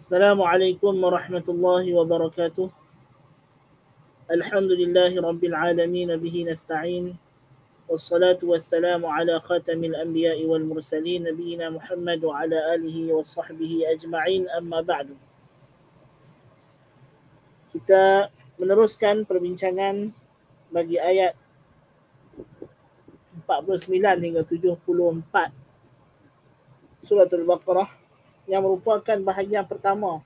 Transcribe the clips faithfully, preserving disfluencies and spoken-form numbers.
Assalamualaikum warahmatullahi wabarakatuh. Alhamdulillahi rabbil alamin, bihi nasta'in. Wassalatu wassalamu ala khatamil anbiya'i wal mursalin, nabiyina Muhammad wa ala alihi wa sahbihi ajma'in, amma ba'du. Kita meneruskan perbincangan bagi ayat empat puluh sembilan hingga tujuh puluh empat Surah Al-Baqarah, yang merupakan bahagian pertama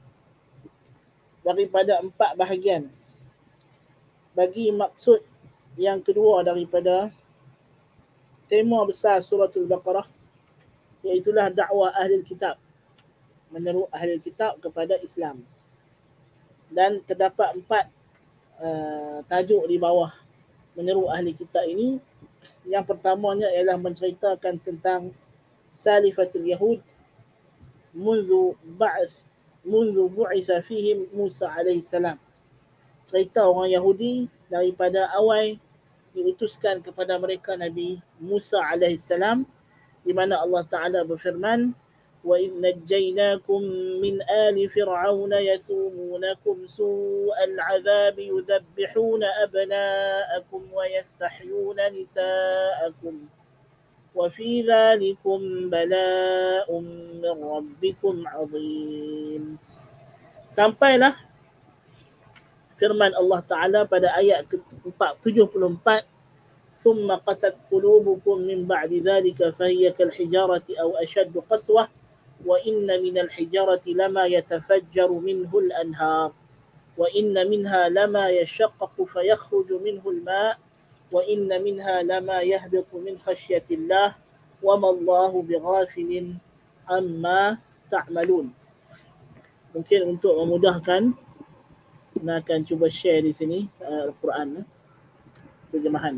daripada empat bahagian. Bagi maksud yang kedua daripada tema besar Surah Al-Baqarah, iaitulah dakwah ahli kitab, menyeru ahli kitab kepada Islam. Dan terdapat empat uh, tajuk di bawah menyeru ahli kitab ini. Yang pertamanya ialah menceritakan tentang salifatul Yahud mundu ba'ath mundu bu'itha fihim Musa alaihi salam. Cerita orang Yahudi daripada awal diutuskan kepada mereka Nabi Musa alaihi salam, di mana Allah Ta'ala berfirman, wa idh najjaynakum min ali fir'auna yasumunakum su'al 'adzab yudhabbihuna abna'akum wa yastahyuna nisa'akum wa fi dhalikum bala'un min rabbikum 'azim. Sampailah firman Allah Ta'ala pada ayat ke tujuh puluh empat, ثم قست قلوبكم من بعد ذلك فهي كالحجارة أو أشد قسوة وإن من الحجارة لما يتفجر منه الأنهار وإن منها لما يشقق فيخرج منه الماء وإن منها لما يهبط من خشية الله وما الله بغافل عما تعملون. Mungkin untuk memudahkan, kita akan cuba share di sini uh, Al-Quran, terjemahan.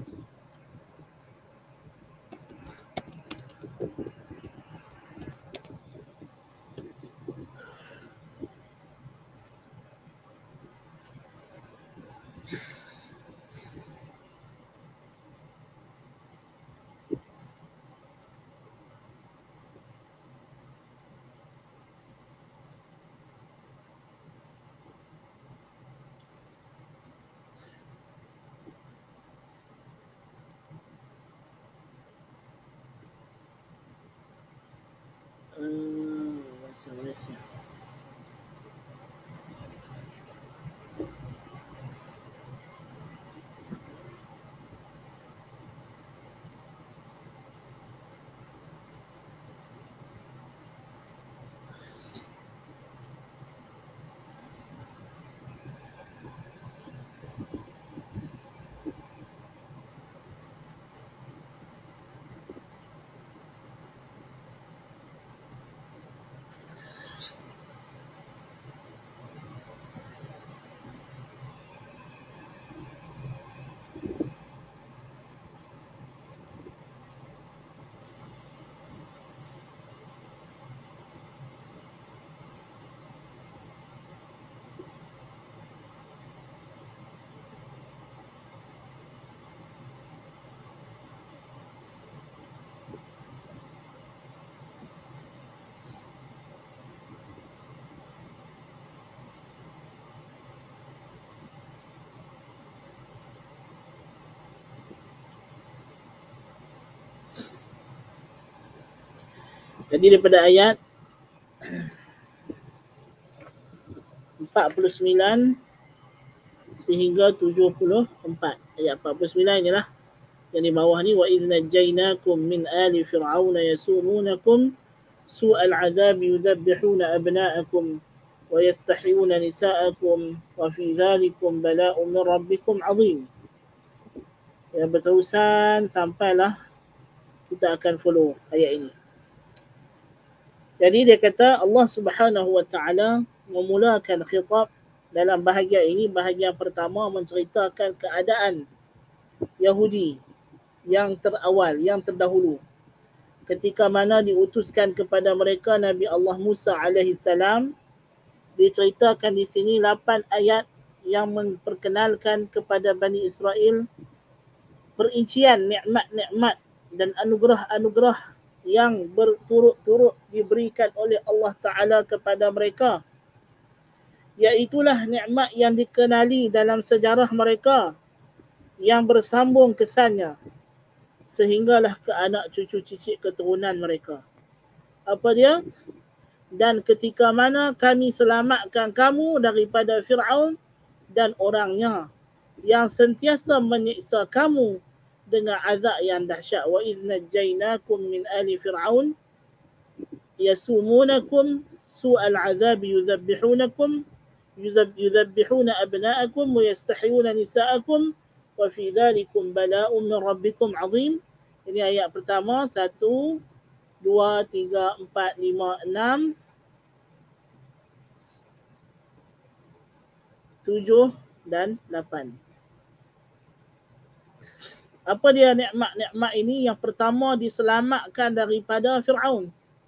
Uh, bahasa Malaysia. Jadi daripada ayat empat puluh sembilan sehingga tujuh puluh empat. Ayat empat puluh sembilan inilah yang di bawah ni, wa idh najjaynakum min ali fir'auna yasumunakum su'al 'adzab yudhabbihuna abna'akum wa yastahyuna nisa'akum wa fi dhalikum bala'un min rabbikum 'azim. Yang berterusan sampailah kita akan follow ayat ini. Jadi dia kata Allah Subhanahu wa Ta'ala memulakan khitab dalam bahagian ini. Bahagian pertama menceritakan keadaan Yahudi yang terawal, yang terdahulu, ketika mana diutuskan kepada mereka Nabi Allah Musa alaihi salam. Diceritakan di sini lapan ayat yang memperkenalkan kepada Bani Israel perincian nikmat-nikmat dan anugerah-anugerah yang berturut-turut diberikan oleh Allah Ta'ala kepada mereka Iaitulah nikmat yang dikenali dalam sejarah mereka yang bersambung kesannya sehinggalah ke anak cucu cicit keturunan mereka. Apa dia? Dan ketika mana kami selamatkan kamu daripada Fir'aun dan orangnya yang sentiasa menyiksa kamu dengan azab yang dahsyat. Wa idh najjaynakum min ali Fir'aun yasumunakum su'al azab yudhabbihunakum يذبحون أبناءكم ويستحيون نساءكم وفي ذلكم بلاء من ربكم عظيم. Ini ayat pertama, satu, dua, tiga, empat, lima, enam, tujuh dan lapan. Apa dia nikmat-nikmat ini? Yang pertama, diselamatkan daripada Fir'aun.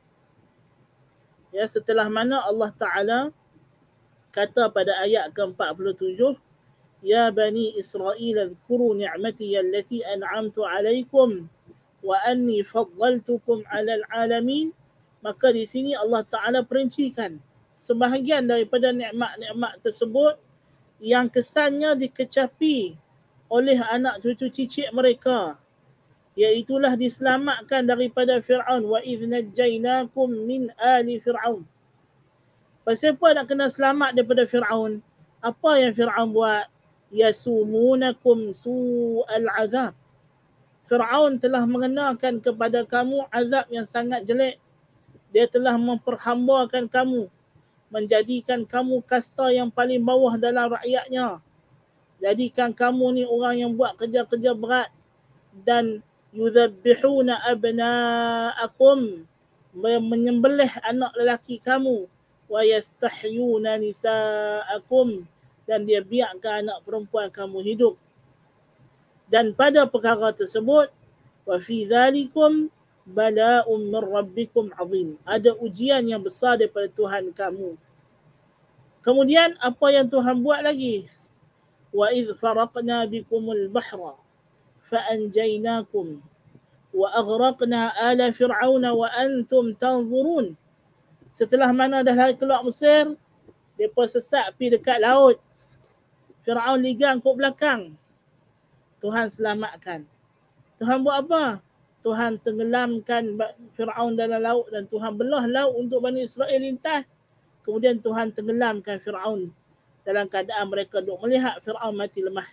Ya, setelah mana Allah Ta'ala kata pada ayat ke empat puluh tujuh, Ya Bani Israel, adhkuru ni'mati allati an'amtu alaikum wa anni faddaltukum alal alamin. Maka di sini Allah Ta'ala perincikan sebahagian daripada nikmat-nikmat tersebut yang kesannya dikecapi oleh anak cucu cicit mereka, iaitulah diselamatkan daripada Fir'aun. Wa idh najjaynakum min ali Fir'aun. Pasal apa nak kena selamat daripada Fir'aun? Apa yang Fir'aun buat? Yasumunakum su'al azab. Fir'aun telah mengenakan kepada kamu azab yang sangat jelek. Dia telah memperhambakan kamu, menjadikan kamu kasta yang paling bawah dalam rakyatnya. Jadikan kamu ni orang yang buat kerja-kerja berat. Dan yudhabbihuna abna'akum, menyembelih anak lelaki kamu. Wa yastahyuna nisa'akum, dan dia biarkan anak perempuan kamu hidup. Dan pada perkara tersebut, wa fi dhalikum bala'um min rabbikum azim, ada ujian yang besar daripada Tuhan kamu. Kemudian apa yang Tuhan buat lagi? Wa idh faraqna bikumul bahra fa anjaynakum wa aghraqna ala fir'auna wa antum tanzurun. Setelah mana dah lari keluar Mesir, mereka sesat pergi dekat laut. Fir'aun ligang kat belakang. Tuhan selamatkan. Tuhan buat apa? Tuhan tenggelamkan Fir'aun dalam laut dan Tuhan belah laut untuk Bani Israel lintas. Kemudian Tuhan tenggelamkan Fir'aun dalam keadaan mereka duk melihat Fir'aun mati lemah.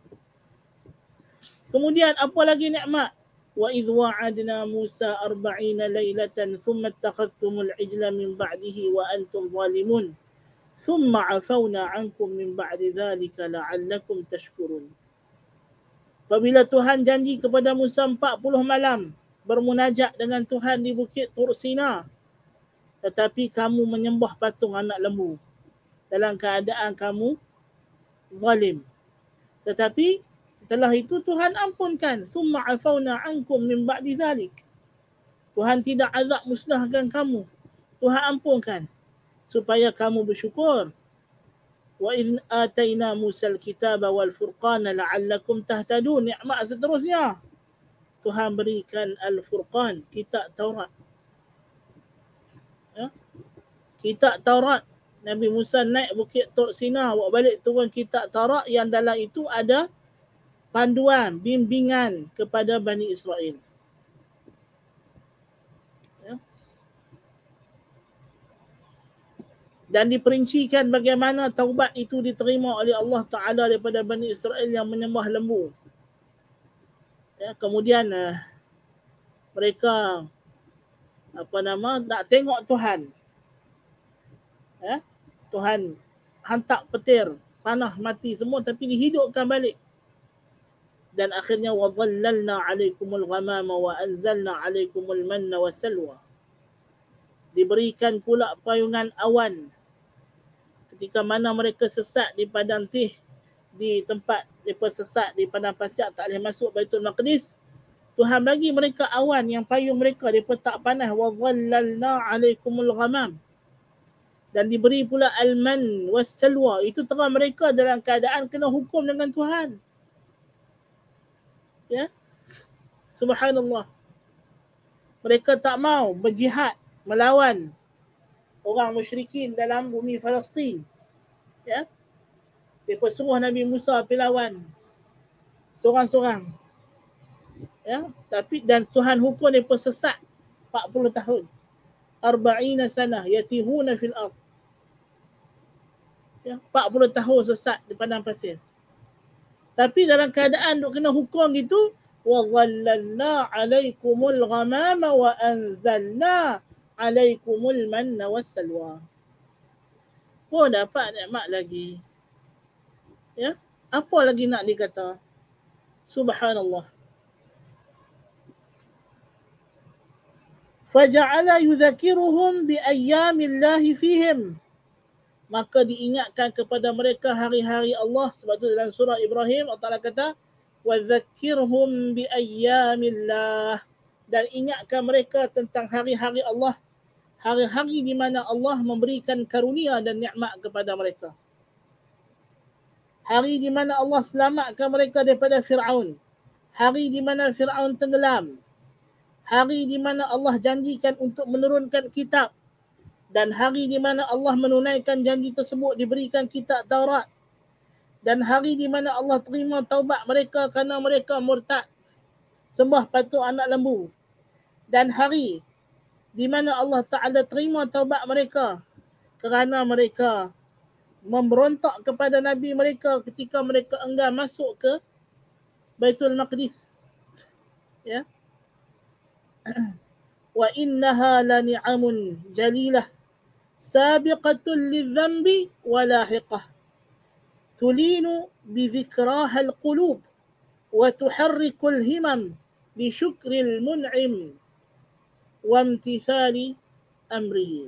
Kemudian apa lagi nikmat? Wa idh wa'adna Musa arba'ina laylatan thumma ittakhadhtumul ijla min ba'dihi wa antum zalimun thumma 'afawna 'ankum min ba'di dhalika la'allakum tashkurun. Apabila Tuhan janji kepada Musa empat puluh malam bermunajat dengan Tuhan di Bukit Tur Sina, tetapi kamu menyembah patung anak lembu dalam keadaan kamu zalim. Tetapi setelah itu Tuhan ampunkan. Thumma afawna ankum min ba'di dhalik. Tuhan tidak azab musnahkan kamu. Tuhan ampunkan supaya kamu bersyukur. Wa idh atayna Musa al-kitaba wal furqana la'allakum tahtadun. Nikmat seterusnya, Tuhan berikan al-furqan, kitab Taurat. Ya? Kitab Taurat. Nabi Musa naik Bukit Tur Sina, bawa balik turun kitab Taurat yang dalam itu ada panduan, bimbingan kepada Bani Israel. Ya. Dan diperincikan bagaimana taubat itu diterima oleh Allah Ta'ala daripada Bani Israel yang menyembah lembu. Ya, kemudian uh, mereka apa nama nak tengok Tuhan. Ya, Tuhan hantar petir, panah mati semua, tapi dihidupkan balik. Dan akhirnya wa dhallalna 'alaikumul ghamama wa anzalna 'alaikumul manna wa salwa. Diberikan pula payungan awan ketika mana mereka sesat di padang Tih, di tempat mereka sesat di padang pasir tak boleh masuk Baitul Maqdis. Tuhan bagi mereka awan yang payung mereka, mereka tak panas. Wa dhallalna 'alaikumul ghamam. Dan diberi pula al-man was salwa. Itu terang mereka dalam keadaan kena hukum dengan Tuhan. Ya, subhanallah. Mereka tak mau berjihad melawan orang musyrikin dalam bumi Palestin. Ya. Mereka suruh Nabi Musa pergi lawan seorang-seorang. Ya, tapi dan Tuhan hukum mereka sesat empat puluh tahun. Arba'ina sanah yatihuna fil ard. Ya, empat puluh tahun sesat di padang pasir. Tapi dalam keadaan duk kena hukum gitu, wa dhallalna 'alaikumul ghamama wa anzalna 'alaikumul manna wassalwa. Oh, dapat nikmat lagi. Ya, apa lagi nak dikata? Subhanallah. Faja'ala yudhakiruhum bi ayyamillahi fihim. Maka diingatkan kepada mereka hari-hari Allah. Sebab itu dalam surah Ibrahim Allah Ta'ala kata وَذَكِّرْهُمْ بِأَيَّامِ اللَّهِ, dan ingatkan mereka tentang hari-hari Allah, hari-hari di mana Allah memberikan karunia dan nikmat kepada mereka. Hari di mana Allah selamatkan mereka daripada Fir'aun, hari di mana Fir'aun tenggelam, hari di mana Allah janjikan untuk menurunkan kitab, dan hari di mana Allah menunaikan janji tersebut diberikan kitab Taurat, dan hari di mana Allah terima taubat mereka kerana mereka murtad, sembah patung anak lembu, dan hari di mana Allah Ta'ala terima taubat mereka kerana mereka memberontak kepada Nabi mereka ketika mereka enggan masuk ke Baitul Maqdis. Ya. Wa innaha lani'amun jalilah sabiqatul lidhanbi wa lahiqah tulinu bidhikraha alqulub wa tuharrikul himam bisyukril mun'im wa imtithali amrihi.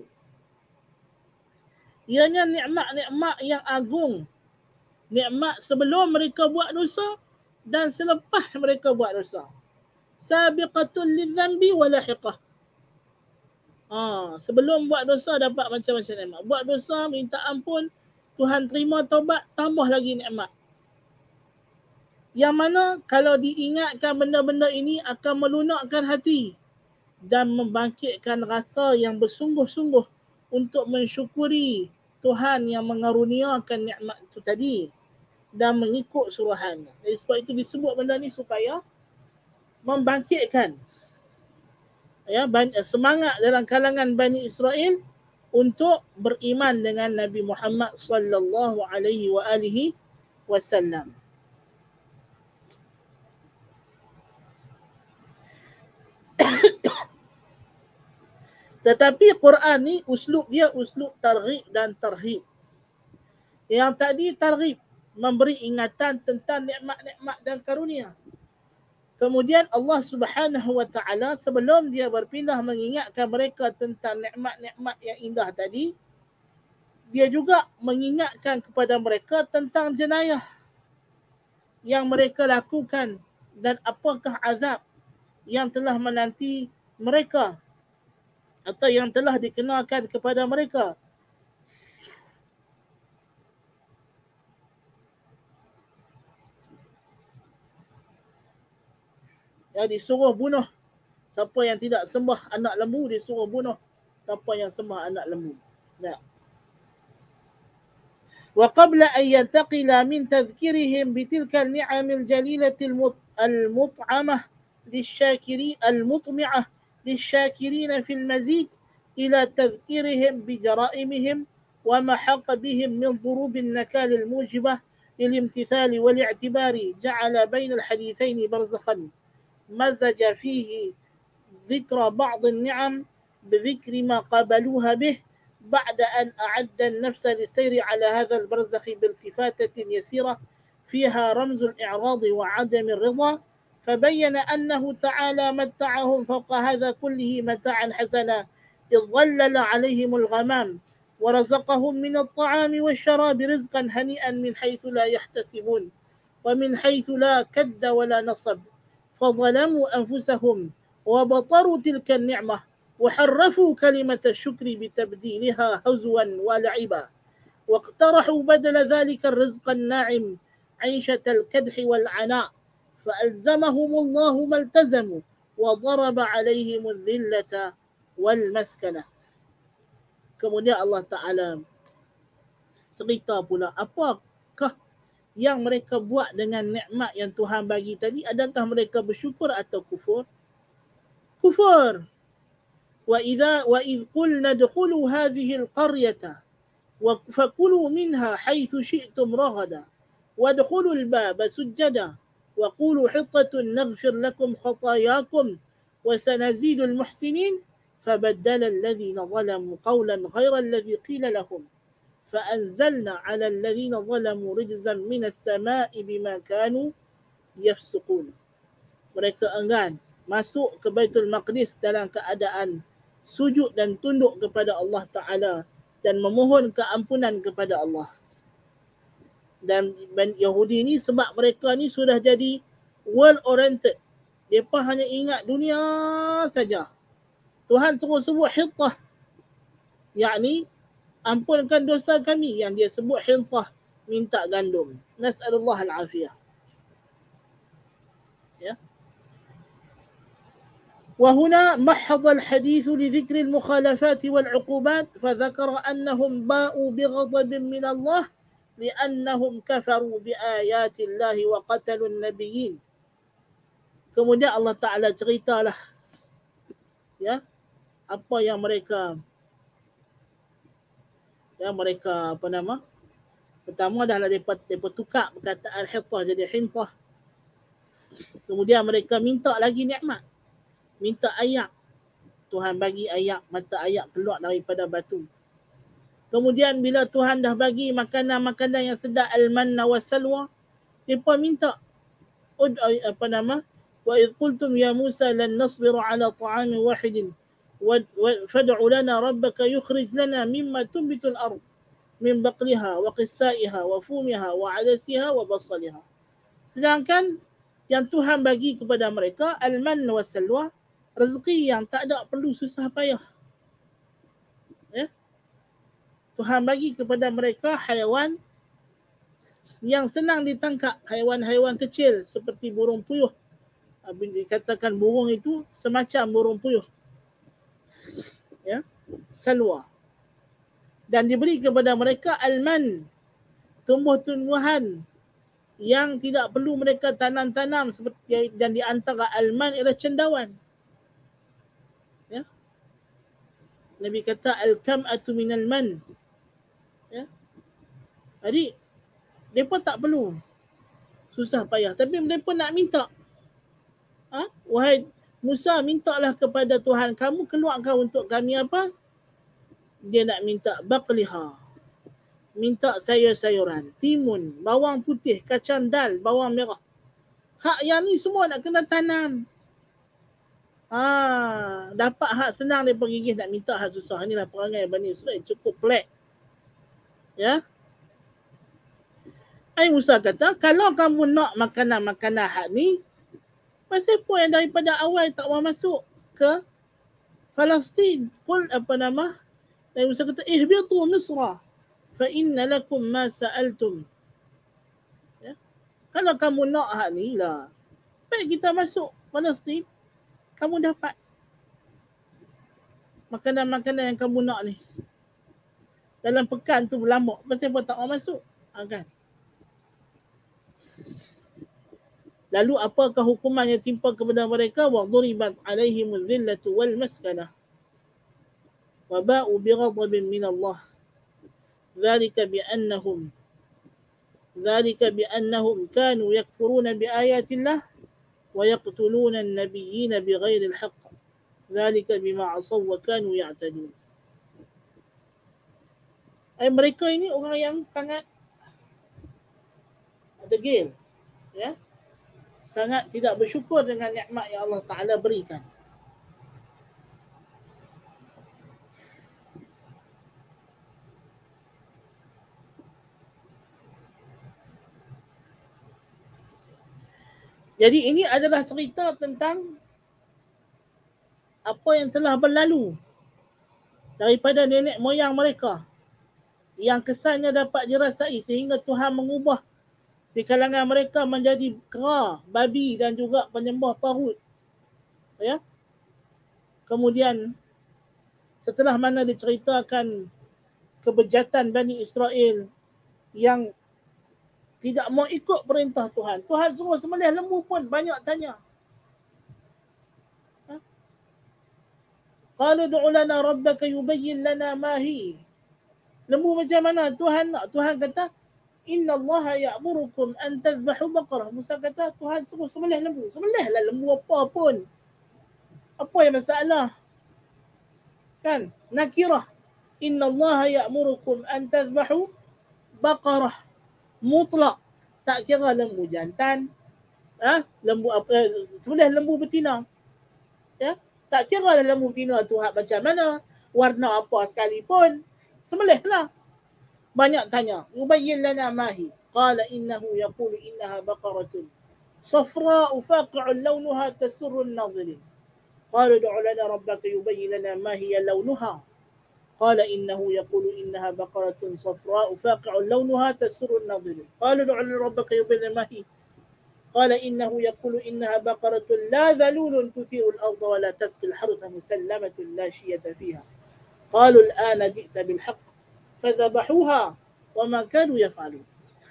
Ianya nikmat-nikmat yang agung, nikmat sebelum mereka buat dosa dan selepas mereka buat dosa. Sabiqatul lidhanbi wa lahiqah. Ha, sebelum buat dosa dapat macam-macam nikmat. Buat dosa minta ampun, Tuhan terima taubat, tambah lagi nikmat. Yang mana kalau diingatkan benda-benda ini akan melunakkan hati dan membangkitkan rasa yang bersungguh-sungguh untuk mensyukuri Tuhan yang mengaruniakan nikmat itu tadi dan mengikut suruhannya. Jadi sebab itu disebut benda ni supaya membangkitkan ya semangat dalam kalangan Bani Israel untuk beriman dengan Nabi Muhammad sallallahu alaihi wa alihi wasallam. Tetapi Quran ni uslub dia uslub targhib dan tarhib. Yang tadi targhib, memberi ingatan tentang nikmat-nikmat dan karunia. Kemudian Allah Subhanahu wa taala sebelum dia berpindah mengingatkan mereka tentang nikmat-nikmat yang indah tadi, dia juga mengingatkan kepada mereka tentang jenayah yang mereka lakukan dan apakah azab yang telah menanti mereka atau yang telah dikenakan kepada mereka. Ya, disuruh bunuh siapa yang tidak sembah anak lembu, disuruh bunuh siapa yang sembah anak lembu. Ya. Wa qabla an yantaqila min tadhkirihim bitilka al-ni'am al-jalilah al-mut'amah lish-shakirin al-mutmi'ah lish-shakirin fi al-mazid ila tadhkirihim bi jara'imihim wa ma haqa bihim min dhurub an-nakal al-mujibah lil-imtithal wal-i'tibar ja'ala bayna al-hadithain barzakhan مزج فيه ذكر بعض النعم بذكر ما قابلوها به بعد أن أعد النفس للسير على هذا البرزخ بالتفاتة يسيرة فيها رمز الإعراض وعدم الرضا، فبين أنه تعالى متعهم فوق هذا كله متاعا حسنا إذ ظلل عليهم الغمام ورزقهم من الطعام والشراب رزقا هنيئا من حيث لا يحتسبون ومن حيث لا كد ولا نصب، فظلموا أنفسهم وبطروا تلك النعمة وحرفوا كلمة الشكر بتبديلها هزوا ولعبا واقترحوا بدل ذلك الرزق الناعم عيشة الكدح والعناء فألزمهم الله ما التزموا وضرب عليهم الذلة والمسكنة. Kemudian Allah Ta'ala cerita pula apakah yang mereka buat dengan nikmat yang Tuhan bagi tadi. Adakah mereka bersyukur atau kufur? Kufur. Wa idza wa idh qulna dkhulu hadhihi alqaryata wa fakulu minha haythu syi'tum raghada wadkhulu albaba sujada wa qulu hittatun naghfir lakum khatayakum wa sanazidu almuhsinin fabaddala alladhina zalamu qawlan ghayra alladhi qila lahum فأنزلنا على الذين ظلموا رجزا من السماء بما كانوا يفسقون. Mereka enggan masuk ke Baitul Maqdis dalam keadaan sujud dan tunduk kepada Allah Ta'ala dan memohon keampunan kepada Allah. Dan Yahudi ni sebab mereka ni sudah jadi world oriented. Mereka hanya ingat dunia saja. Tuhan suruh sebut hittah, yakni ampunkan dosa kami, yang dia sebut hintah, minta gandum. Nas'alullah al-afiyah. Ya. وهنا محض الحديث لذكر المخالفات والعقوبات فذكر أنهم باءوا بغضب من الله لأنهم كفروا بآيات الله وقتلوا النبيين. Kemudian Allah Ta'ala ceritalah ya apa yang mereka ya mereka apa nama pertama adalah mereka, mereka tukar perkataan hittah jadi hintah. Kemudian mereka minta lagi nikmat, minta ayak. Tuhan bagi ayak, mata ayak keluar daripada batu. Kemudian bila Tuhan dah bagi makanan-makanan yang sedap, al-manna wa salwa, mereka minta ud, apa nama wa idh qultum ya Musa lan nasbira ala ta'amin wahidin فادع لنا ربك يخرج لنا مما تنبت الأرض من بقلها وقثائها وفومها وعدسها وبصلها. Sedangkan yang Tuhan bagi kepada mereka al-man wa salwa, rezeki yang tak ada perlu susah payah. Ya? Tuhan bagi kepada mereka haiwan yang senang ditangkap, haiwan-haiwan kecil seperti burung puyuh. Dikatakan burung itu semacam burung puyuh. Ya, salwa. Dan diberi kepada mereka alman, tumbuh-tumbuhan yang tidak perlu mereka tanam-tanam seperti, dan di antara alman ialah cendawan. Ya. Nabi kata al-kam'atu minal man. Ya. Jadi mereka tak perlu susah payah, tapi mereka nak minta. Ha? Wahai Musa, mintalah kepada Tuhan kamu, keluarkan untuk kami apa? Dia nak minta baqliha. Minta sayur-sayuran, timun, bawang putih, kacang dal, bawang merah. Hak yang ni semua nak kena tanam. Ha, dapat hak senang dia pergi nak minta hak susah. Inilah perangai Bani Israel, cukup pelik. Ya. Ai Musa kata, kalau kamu nak makanan-makanan hak ni, pasal apa yang daripada awal tak mau masuk ke Palestin? Qul apa nama? Nabi Musa kata ihbitu Misra fa inna lakum ma sa'altum. Ya. Kalau kamu nak hak ni lah, baik kita masuk Palestin, kamu dapat makanan-makanan yang kamu nak ni. Dalam pekan tu berlambak, pasal apa tak mau masuk? Ha, kan? Lalu apakah hukuman yang timpa kepada mereka? Wa duribat alaihimul dhillatu wal maskanah wa ba'u bighadabin min Allah. Dzalika bi annahum dzalika bi annahum kanu yakfuruna bi ayatillah wa yaqtuluna an-nabiyyina bighairi al-haqq. Dzalika bima 'asaw wa kanu ya'tadun. Ai mereka ini orang yang sangat degil, ya. Sangat tidak bersyukur dengan nikmat yang Allah Ta'ala berikan. Jadi ini adalah cerita tentang apa yang telah berlalu daripada nenek moyang mereka yang kesannya dapat dirasai sehingga Tuhan mengubah di kalangan mereka menjadi kera, babi dan juga penyembah Taghut. Ya. Kemudian setelah mana diceritakan kebejatan Bani Israel yang tidak mau ikut perintah Tuhan. Tuhan suruh sembelih lembu pun banyak tanya. Ha? Qalu du'u lana rabbaka yubayyin lana ma hi. Lembu macam mana Tuhan nak? Tuhan kata, Inna Allah ya'murukum an tadhbahu baqarah. Musa kata, Tuhan suruh sembelih lembu. Sembelihlah lembu apa pun. Apa yang masalah? Kan? Nakirah. Inna Allah ya'murukum an tadhbahu baqarah. Mutlak. Tak kira lembu jantan. Ha? Lembu apa? Sembelih lembu betina. Ya? Tak kira lembu betina tu hak macam mana. Warna apa sekalipun. Sembelihlah. Banyak tanya. Yubayyin lana mahi. Qala innahu yaqulu innaha baqaratun صفراء فاقع لونها تسر الناظرين قالوا ادع لنا ربك يبين لنا ما هي لونها قال إنه يقول إنها بقرة صفراء فاقع لونها تسر الناظرين قالوا ادع لنا ربك يبين لنا ما هي قال إنه يقول إنها بقرة لا ذلول تثير الأرض ولا تسقي الحرث مسلمة لا شية فيها قالوا الآن جئت بالحق فذبحوها وما كانوا يفعلون.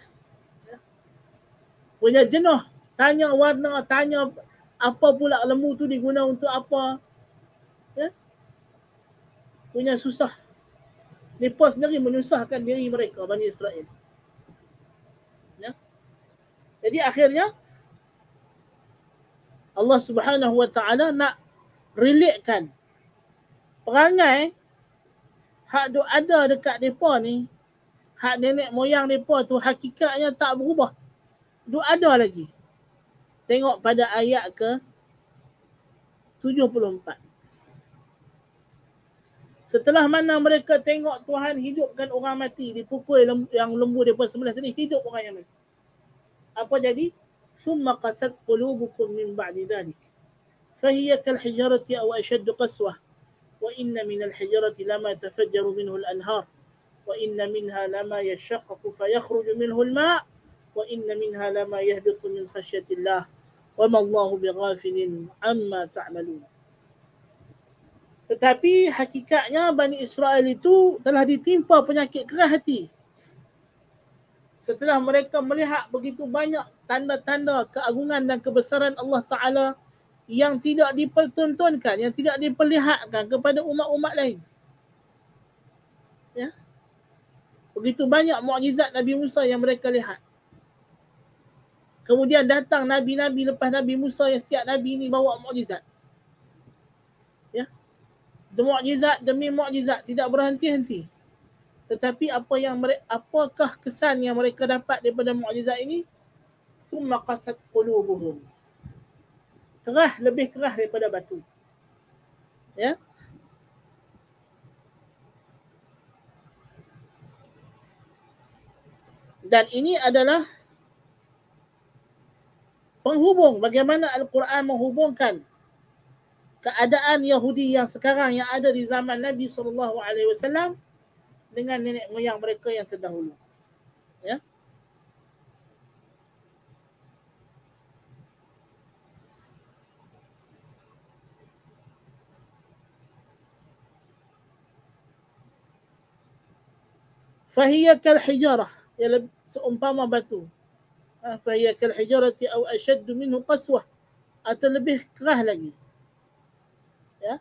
Punya jenuh, tanya warna, tanya apa pula lembu tu diguna untuk apa. Ya? Punya susah. Mereka sendiri menyusahkan diri mereka, Bani Israel. Ya? Jadi akhirnya Allah Subhanahu Wa Taala nak relatekan perangai hak duk ada dekat mereka ni, hak nenek moyang mereka tu hakikatnya tak berubah. Duk ada lagi. Tengok pada ayat ke tujuh puluh empat. Setelah mana mereka tengok Tuhan hidupkan orang mati, dipukul lembu, yang lembu mereka sebelah tadi, hidup orang yang mati. Apa jadi? ثُمَّ قَسَتْ قُلُوبُكُمْ مِنْ بَعْدِ ذَلِكَ فَهِيَ كَالْحِجَارَةِ أَوْ أَشَدُّ قَسْوَةً وَإِنَّ مِنَ الْحِجَارَةِ لَمَا تَفَجَّرُ مِنْهُ الْأَنْهَارُ وَإِنَّ مِنْهَا لَمَا يَشَّقَّقُ فَيَخْرُجُ مِنْهُ الْمَاءُ وَإِنَّ مِنْهَا لَمَا يَهْبِطُ مِنْ خَشْيَةِ اللَّهِ وَمَا اللَّهُ بِغَافِلٍ عَمَّا تَعْمَلُونَ. Tetapi hakikatnya Bani Israel itu telah ditimpa penyakit keras hati. Setelah mereka melihat begitu banyak tanda-tanda keagungan dan kebesaran Allah Ta'ala yang tidak dipertontonkan, yang tidak diperlihatkan kepada umat-umat lain. Ya? Begitu banyak mukjizat Nabi Musa yang mereka lihat. Kemudian datang Nabi-Nabi lepas Nabi Musa yang setiap Nabi ini bawa mukjizat. Ya? Mukjizat demi mukjizat, tidak berhenti-henti. Tetapi apa yang mereka, apakah kesan yang mereka dapat daripada mukjizat ini? Summa qasat qulubuhum. Kerah, lebih kerah daripada batu. Ya? Dan ini adalah penghubung bagaimana Al-Quran menghubungkan keadaan Yahudi yang sekarang yang ada di zaman Nabi sallallahu alaihi wasallam dengan nenek moyang mereka yang terdahulu. Ya. Fahiya kal hijarah, ialah seumpama batu. Fahiya kal hijarati aw ashaddu minhu qaswah, atau lebih kerah lagi. Ya.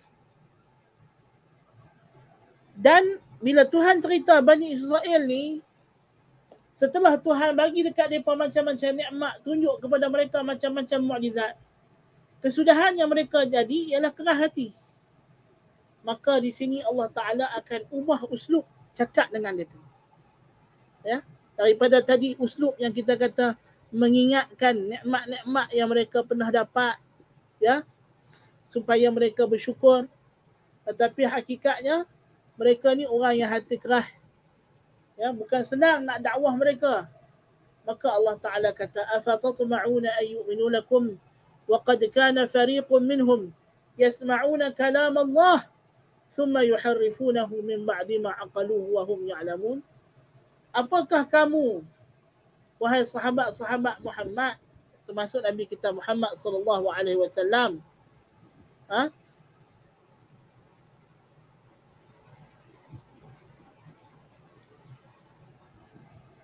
Dan bila Tuhan cerita Bani Israel ni, setelah Tuhan bagi dekat mereka macam-macam nikmat, tunjuk kepada mereka macam-macam mukjizat, kesudahan yang mereka jadi ialah kerah hati. Maka di sini Allah Ta'ala akan ubah uslub cakap dengan mereka. Ya, daripada tadi uslub yang kita kata mengingatkan nikmat-nikmat yang mereka pernah dapat, ya, supaya mereka bersyukur. Tetapi hakikatnya mereka ni orang yang hati kerah. Ya, bukan senang nak dakwah mereka. Maka Allah Ta'ala kata, afatatma'una an yu'minu lakum wa qad kana fariqun minhum yasma'una kalam Allah thumma yuharrifunahu min ba'di ma aqaluhu wa hum ya'lamun. Apakah kamu, wahai sahabat-sahabat Muhammad, termasuk Nabi kita Muhammad sallallahu alaihi wasallam, ha?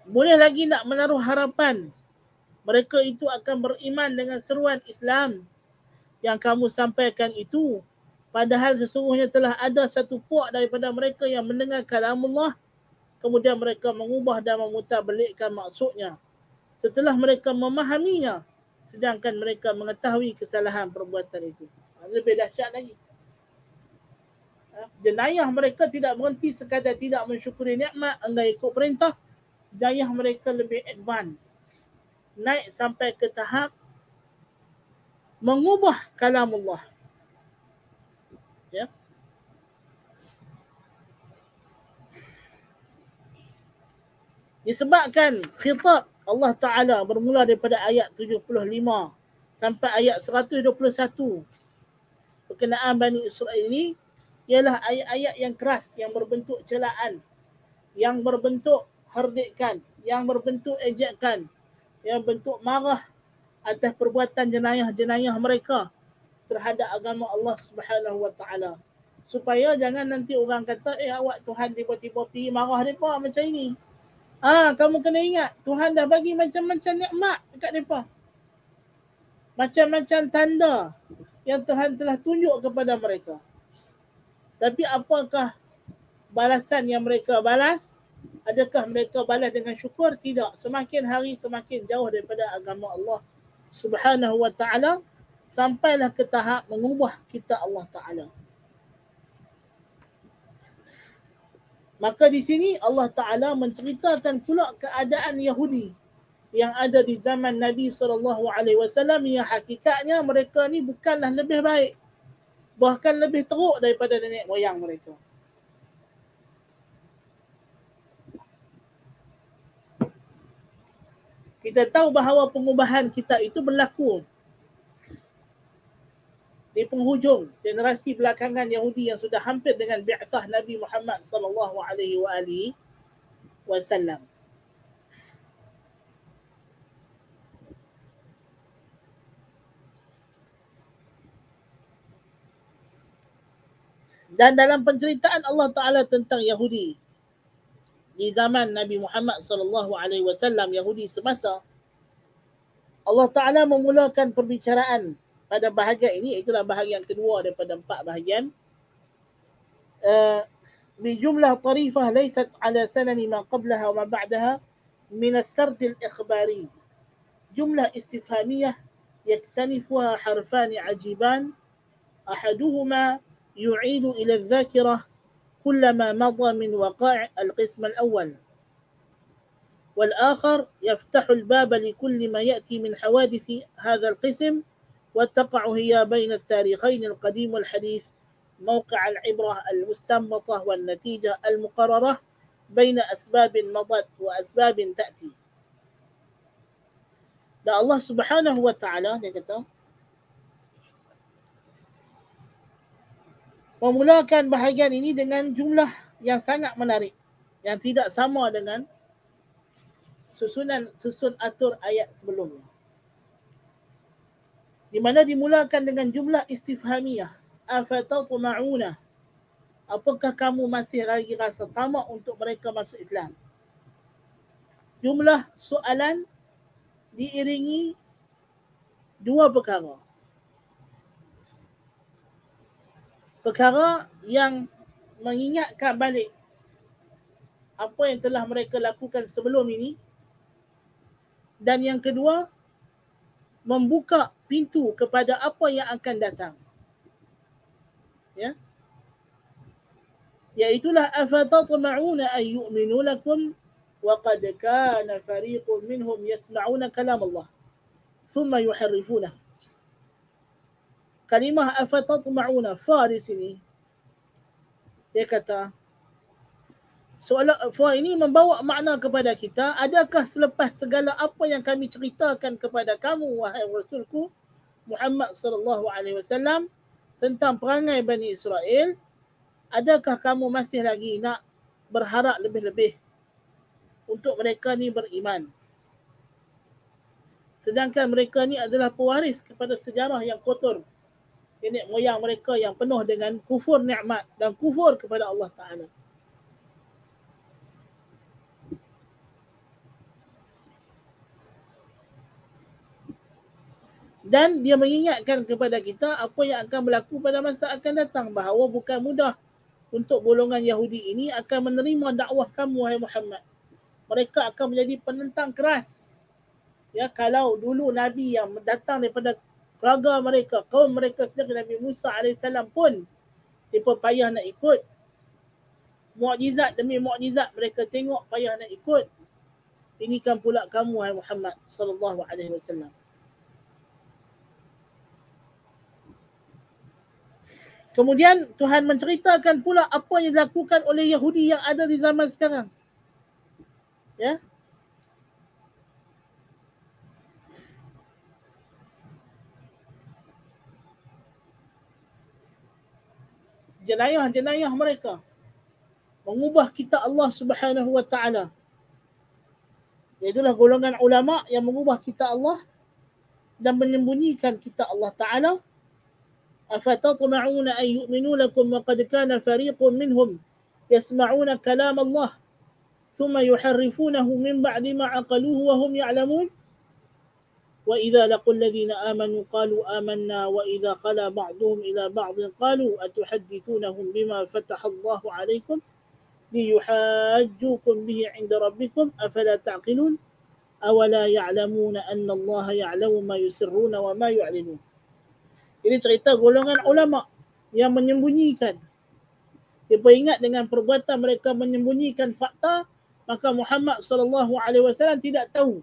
boleh lagi nak menaruh harapan mereka itu akan beriman dengan seruan Islam yang kamu sampaikan itu, padahal sesungguhnya telah ada satu puak daripada mereka yang mendengar kalamullah, kemudian mereka mengubah dan memutarbelikkan maksudnya setelah mereka memahaminya, sedangkan mereka mengetahui kesalahan perbuatan itu. Lebih dahsyat lagi. Jenayah mereka tidak berhenti sekadar tidak mensyukuri nikmat, enggan ikut perintah. Jenayah mereka lebih advance, naik sampai ke tahap mengubah kalamullah. Ya. Disebabkan khitab Allah Ta'ala bermula daripada ayat tujuh puluh lima sampai ayat seratus dua puluh satu berkenaan Bani Israel ini ialah ayat-ayat yang keras, yang berbentuk celaan, yang berbentuk herdikan, yang berbentuk ejekan, yang bentuk marah atas perbuatan jenayah-jenayah mereka terhadap agama Allah Subhanahu Wa Ta'ala. Supaya jangan nanti orang kata, eh awak Tuhan tiba-tiba pergi marah mereka macam ini. Ah, kamu kena ingat, Tuhan dah bagi macam-macam nikmat dekat mereka. Macam-macam tanda yang Tuhan telah tunjuk kepada mereka. Tapi apakah balasan yang mereka balas? Adakah mereka balas dengan syukur? Tidak. Semakin hari semakin jauh daripada agama Allah Subhanahu Wa Ta'ala, sampailah ke tahap mengubah kitab Allah Ta'ala. Maka di sini Allah Ta'ala menceritakan pula keadaan Yahudi yang ada di zaman Nabi sallallahu alaihi wasallam yang hakikatnya mereka ni bukanlah lebih baik, bahkan lebih teruk daripada nenek moyang mereka. Kita tahu bahawa pengubahan kita itu berlaku di penghujung generasi belakangan Yahudi yang sudah hampir dengan bi'athah Nabi Muhammad sallallahu alaihi wasallam. Dan dalam penceritaan Allah Ta'ala tentang Yahudi di zaman Nabi Muhammad sallallahu alaihi wasallam, Yahudi semasa, Allah Ta'ala memulakan perbicaraan pada bahagian ini, itulah bahagian kedua daripada empat bahagian. بجملة طريفة ليست على سنن ما قبلها وما بعدها من السرد الإخباري، جملة استفهامية يكتنفها حرفان عجيبان، أحدهما يعيد إلى الذاكرة كل ما مضى من وقائع القسم الأول، والآخر يفتح الباب لكل ما يأتي من حوادث هذا القسم، وتقع هي بين التاريخين القديم والحديث موقع العبرة المستنبطة والنتيجة المقررة بين أسباب مضت وأسباب تأتي. Dan Allah Subhanahu Wa Ta'ala, dia kata, memulakan bahagian ini dengan jumlah yang sangat menarik, yang tidak sama dengan susunan susun atur ayat sebelumnya, di mana dimulakan dengan jumlah istifhamiyah. Afatatma'una, apakah kamu masih lagi rasa tamak untuk mereka masuk Islam? Jumlah soalan diiringi dua perkara. Perkara yang mengingatkan balik apa yang telah mereka lakukan sebelum ini, dan yang kedua membuka pintu kepada apa yang akan datang. Ya, yaitulah afatatma'una an yu'minu lakum wa qad kana fariqun minhum yasma'una kalam Allah thumma yuharrifunah. Kalimah afatatma'una, fa di sini dia kata, soalan fa ini membawa makna kepada kita, adakah selepas segala apa yang kami ceritakan kepada kamu wahai Rasulku Muhammad sallallahu alaihi wasallam tentang perangai Bani Israel, adakah kamu masih lagi nak berharap lebih-lebih untuk mereka ni beriman? Sedangkan mereka ni adalah pewaris kepada sejarah yang kotor, nenek moyang mereka yang penuh dengan kufur nikmat dan kufur kepada Allah Ta'ala. Dan dia mengingatkan kepada kita apa yang akan berlaku pada masa akan datang, bahawa bukan mudah untuk golongan Yahudi ini akan menerima dakwah kamu, wahai Muhammad. Mereka akan menjadi penentang keras. Ya, kalau dulu Nabi yang datang daripada keluarga mereka, kaum mereka sendiri, Nabi Musa alaihissalam pun, mereka payah nak ikut. Mukjizat demi mukjizat mereka tengok, payah nak ikut. Ini kan pula kamu, wahai Muhammad sallallahu alaihi wasallam. Kemudian Tuhan menceritakan pula apa yang dilakukan oleh Yahudi yang ada di zaman sekarang. Ya. Jenayah-jenayah mereka mengubah kita Allah Subhanahu wa taala. Iaitulah golongan ulama yang mengubah kita Allah dan menyembunyikan kita Allah Taala. أفتطمعون أن يؤمنوا لكم وقد كان فريق منهم يسمعون كلام الله ثم يحرفونه من بعد ما عقلوه وهم يعلمون وإذا لقوا الذين آمنوا قالوا آمنا وإذا خلا بعضهم إلى بعض قالوا أتحدثونهم بما فتح الله عليكم ليحاجوكم به عند ربكم أفلا تعقلون أولا يعلمون أن الله يعلم ما يسرون وما يعلنون. Ini cerita golongan ulama yang menyembunyikan. Dia ingat dengan perbuatan mereka menyembunyikan fakta, maka Muhammad sallallahu alaihi wasallam tidak tahu.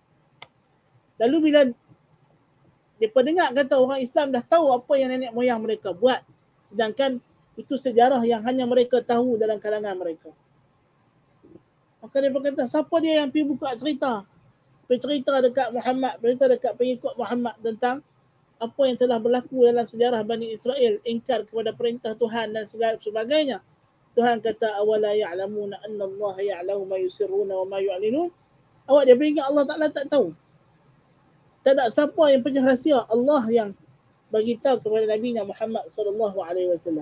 Lalu bila dia dengar kata orang Islam dah tahu apa yang nenek moyang mereka buat, sedangkan itu sejarah yang hanya mereka tahu dalam kalangan mereka. Maka dia berkata, siapa dia yang pergi buka cerita? Pergi cerita dekat Muhammad, cerita dekat pengikut Muhammad tentang apa yang telah berlaku dalam sejarah Bani Israel, ingkar kepada perintah Tuhan dan segala sebagainya. Tuhan kata, awala ya'lamuna anna Allah ya'lamu ma yusirruna wa ma yu'linun. Awak dia ingat Allah Ta'ala tak tahu. Tak ada siapa yang punya rahsia, Allah yang bagi tahu kepada Nabi Muhammad sallallahu alaihi wasallam.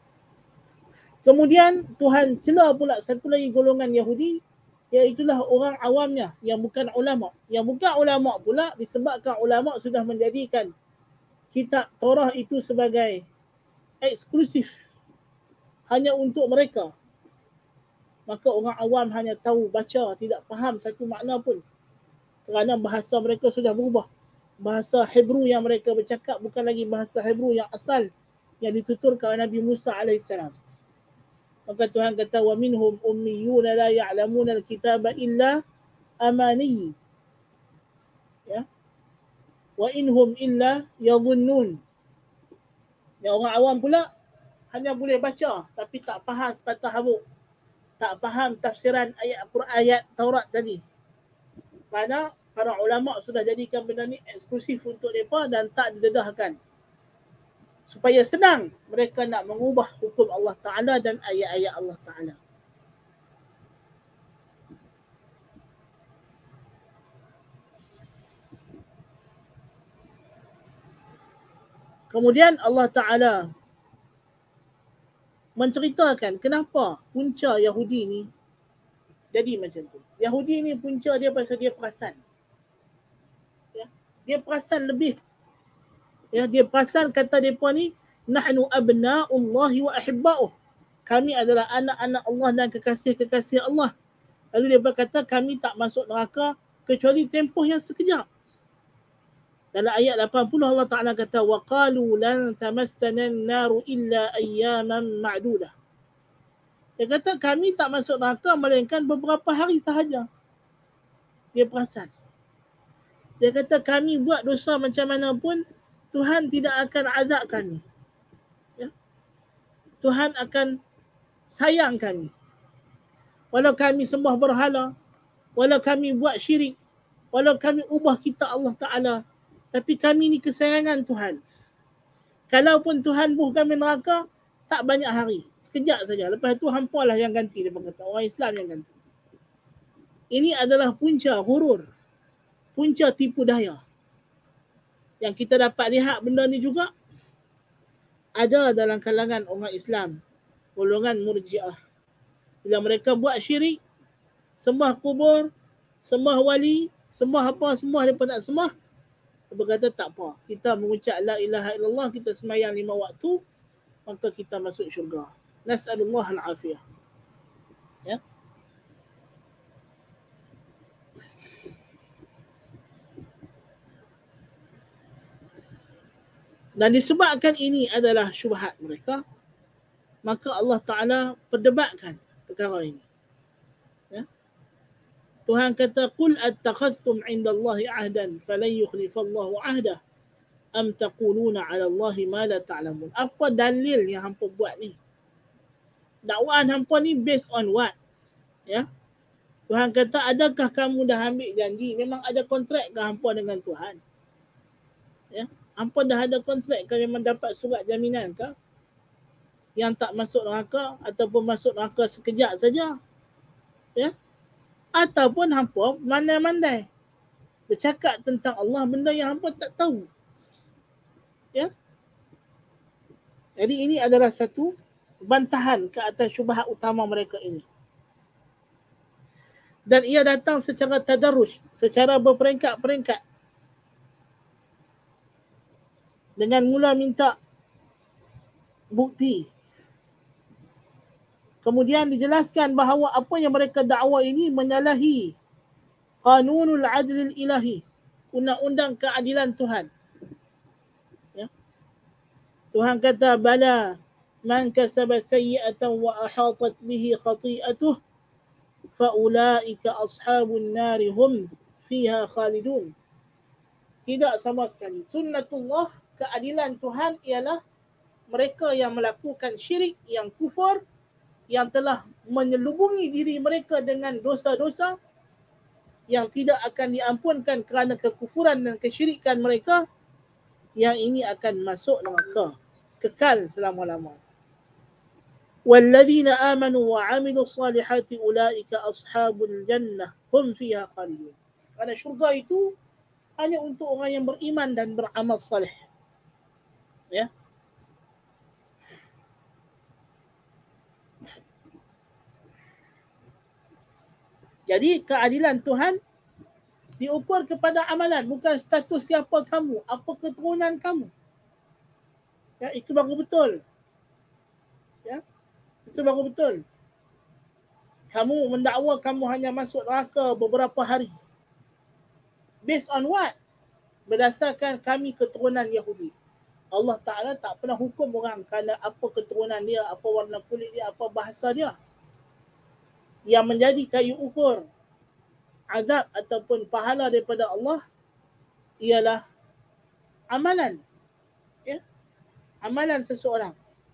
Kemudian Tuhan cela pula satu lagi golongan Yahudi, iaitulah orang awamnya yang bukan ulama. Yang bukan ulama pula disebabkan ulama sudah menjadikan kitab Torah itu sebagai eksklusif hanya untuk mereka. Maka orang awam hanya tahu baca, tidak faham satu makna pun. Kerana bahasa mereka sudah berubah. Bahasa Hebrew yang mereka bercakap bukan lagi bahasa Hebrew yang asal yang dituturkan oleh Nabi Musa alaihissalam. Maka Tuhan kata, wa minhum ummiyuna la ya'lamuna al-kitaba illa amani. Ya. Wa inhum illa yadhunnun. Yang orang awam pula hanya boleh baca tapi tak faham sepatah habuk. Tak faham tafsiran ayat ayat Taurat tadi. Kerana para ulama sudah jadikan benda ni eksklusif untuk mereka dan tak didedahkan. Supaya senang mereka nak mengubah hukum Allah Ta'ala dan ayat-ayat Allah Ta'ala. Kemudian Allah Ta'ala menceritakan kenapa punca Yahudi ni jadi macam tu. Yahudi ni punca dia pasal dia perasan. Ya, dia perasan lebih. Ya, dia perasan kata mereka ni, nahnu abna'ullahi wa ahibba'uh. Kami adalah anak-anak Allah dan kekasih-kekasih Allah. Lalu dia berkata, kami tak masuk neraka kecuali tempoh yang sekejap. Dalam ayat lapan puluh Allah Ta'ala kata, وَقَالُوا لَنْ تَمَسَّنَا النَّارُ إِلَّا أَيَّامًا مَعْدُودَةً. Dia kata, kami tak masuk neraka melainkan beberapa hari sahaja. Dia perasan. Dia kata, kami buat dosa macam mana pun, Tuhan tidak akan azab kami. Ya? Tuhan akan sayang kami. Walau kami sembah berhala, walau kami buat syirik, walau kami ubah kita Allah Ta'ala, tapi kami ni kesayangan Tuhan. Kalaupun Tuhan buh kami neraka, tak banyak hari. Sekejap saja. Lepas tu hampalah yang ganti. Dia berkata, orang Islam yang ganti. Ini adalah punca hurur. Punca tipu daya. Yang kita dapat lihat benda ni juga ada dalam kalangan orang Islam. Golongan Murji'ah. Bila mereka buat syirik, sembah kubur, sembah wali, sembah apa, semua mereka nak sembah, Dia berkata tak apa, kita mengucap la ilaha illallah, kita semayang lima waktu, maka kita masuk syurga. Nas'alullah al-afiyah. Ya. Dan disebabkan ini adalah syubhat mereka, maka Allah Ta'ala perdebatkan perkara ini. Ya. Tuhan kata, Qul attakhadhtum indallahi ahdan falan yukhlifallahu ahdah am taquluna ala Allahi ma la ta'lamun. Apa dalil yang hampa buat ni? Dakwaan hampa ni based on what? Ya. Tuhan kata, adakah kamu dah ambil janji? Memang ada kontrak ke hampa dengan Tuhan? Ya. Hampa dah ada kontrak ke, memang dapat surat jaminan ke? Yang tak masuk neraka ataupun masuk neraka sekejap saja. Ya. Ataupun hampa mandai-mandai bercakap tentang Allah benda yang hampa tak tahu. Ya. Jadi ini adalah satu bantahan ke atas syubhat utama mereka ini. Dan ia datang secara tadarruj, secara berperingkat-peringkat. Dengan mula minta bukti. Kemudian dijelaskan bahawa apa yang mereka dakwa ini menyalahi Qanunul Adlil Ilahi, undang-undang keadilan Tuhan. Ya. Tuhan kata, bala man kasaba sayyi'atan wa ahatat bihi khati'atuh fa ulaika ashabun nari hum fiha khalidun. Tidak sama sekali. Sunnatullah, keadilan Tuhan ialah mereka yang melakukan syirik, yang kufur, yang telah menyelubungi diri mereka dengan dosa-dosa yang tidak akan diampunkan kerana kekufuran dan kesyirikan mereka, yang ini akan masuk neraka kekal selama-lamanya. Walladzina amanu wa 'amilus salihati ulaika ashabul jannah hum fiha khalidun. Kerana syurga itu hanya untuk orang yang beriman dan beramal salih. Ya. Jadi keadilan Tuhan diukur kepada amalan, bukan status siapa kamu, apa keturunan kamu. Ya, itu baru betul. Ya. Itu baru betul. Kamu mendakwa kamu hanya masuk neraka beberapa hari. Based on what? Berdasarkan kami keturunan Yahudi. Allah Ta'ala tak pernah hukum orang kerana apa keturunan dia, apa warna kulit dia, apa bahasa dia. Yang menjadi kayu ukur azab ataupun pahala daripada Allah ialah amalan. Ya? Amalan seseorang.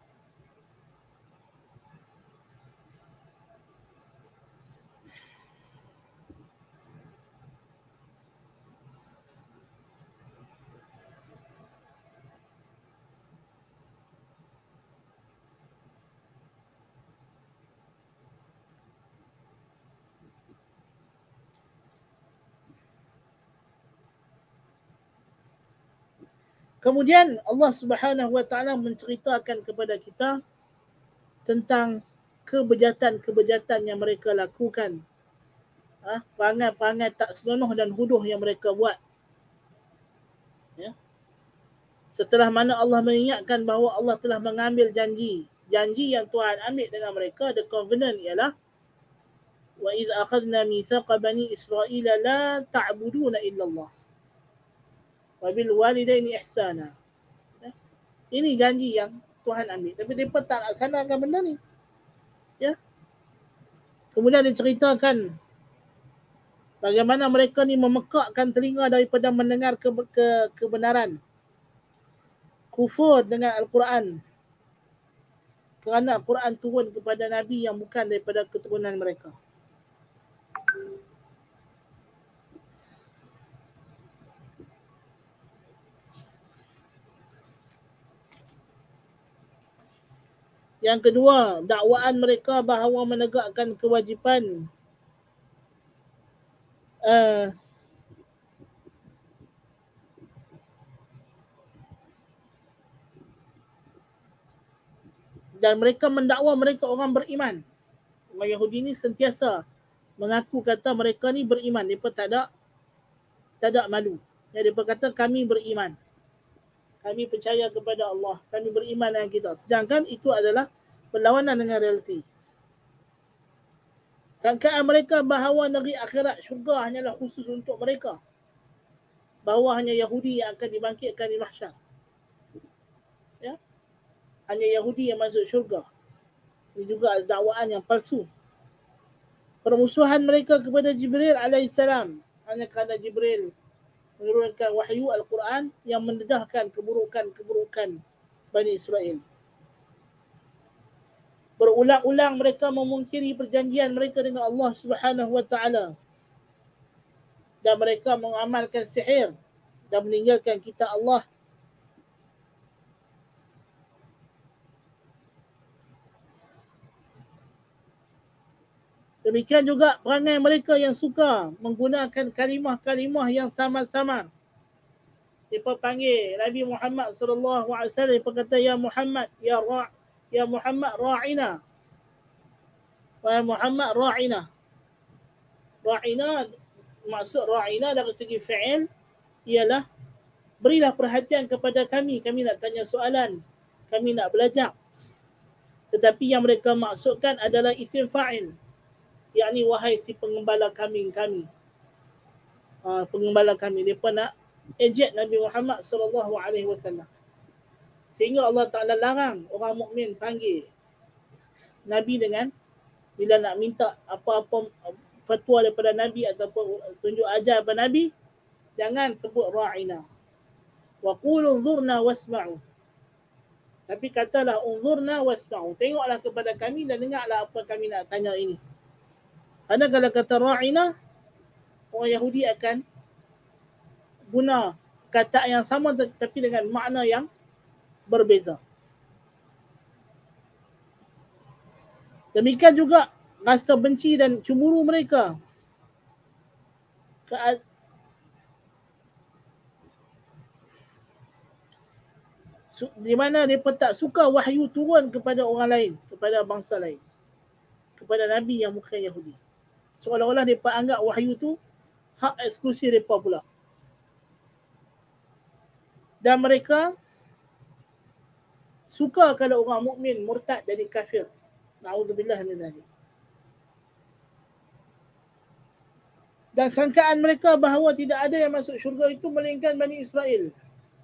Kemudian Allah Subhanahu Wa Taala menceritakan kepada kita tentang kebejatan-kebejatan yang mereka lakukan. Ha? Perangai-perangai tak senonoh dan huduh yang mereka buat. Ya. Setelah mana Allah mengingatkan bahawa Allah telah mengambil janji. Janji yang Tuhan ambil dengan mereka, the covenant ialah wa idh akhadna mithaqa bani Israila la ta'buduna illallah wabil walidaini ihsana. Ya. Ini janji yang Tuhan ambil. Tapi mereka tak laksanakan benda ni. Ya. Kemudian diceritakan bagaimana mereka ni memekakkan telinga daripada mendengar ke, ke, kebenaran. Kufur dengan Al-Quran. Kerana Al-Quran turun kepada Nabi yang bukan daripada keturunan mereka. Yang kedua, dakwaan mereka bahawa menegakkan kewajipan uh, dan mereka mendakwa mereka orang beriman. Orang Yahudi ni sentiasa mengaku kata mereka ni beriman. Mereka tak ada, tak ada malu. Yang dia berkata kami beriman. Kami percaya kepada Allah. Kami beriman dengan kita. Sedangkan itu adalah berlawanan dengan realiti. Sangkaan mereka bahawa negeri akhirat syurga hanyalah khusus untuk mereka. Bahawa hanya Yahudi yang akan dibangkitkan di mahsyar. Ya? Hanya Yahudi yang masuk syurga. Ini juga dakwaan yang palsu. Permusuhan mereka kepada Jibril alaihissalam hanya kerana Jibril menurunkan wahyu Al-Quran yang mendedahkan keburukan-keburukan Bani Israel. Berulang-ulang mereka memungkiri perjanjian mereka dengan Allah Subhanahu wa taala. Dan mereka mengamalkan sihir dan meninggalkan kitab Allah. Demikian juga perangai mereka yang suka menggunakan kalimah-kalimah yang samar-samar. Mereka panggil Nabi Muhammad sallallahu alaihi wasallam, mereka kata ya Muhammad, ya Ra' ya Muhammad ra'ina. Wahai Muhammad ra'ina. Ra'ina, maksud ra'ina dari segi fi'il ialah berilah perhatian kepada kami, kami nak tanya soalan, kami nak belajar. Tetapi yang mereka maksudkan adalah isim fa'il, yakni wahai si pengembala kambing kami. Ha, pengembala kami. Mereka nak ejek Nabi Muhammad sallallahu alaihi wasallam. Sehingga Allah Ta'ala larang orang mukmin panggil Nabi dengan, bila nak minta apa-apa fatwa daripada Nabi ataupun tunjuk ajar daripada Nabi, jangan sebut ra'ina. Wa qulu unzurna wasma'u. Tapi katalah unzurna wasma'u. Tengoklah kepada kami dan dengarlah apa kami nak tanya ini. Kerana kalau kata ra'ina, orang Yahudi akan guna kata yang sama tetapi dengan makna yang berbeza. Demikian juga rasa benci dan cemburu mereka ke di mana mereka tak suka wahyu turun kepada orang lain, kepada bangsa lain, kepada Nabi yang bukan Yahudi. Seolah-olah mereka anggap wahyu tu hak eksklusif mereka pula. Dan mereka suka kalau orang mukmin murtad jadi kafir. Na'udzubillah min dzalik. Dan sangkaan mereka bahawa tidak ada yang masuk syurga itu melainkan Bani Israel.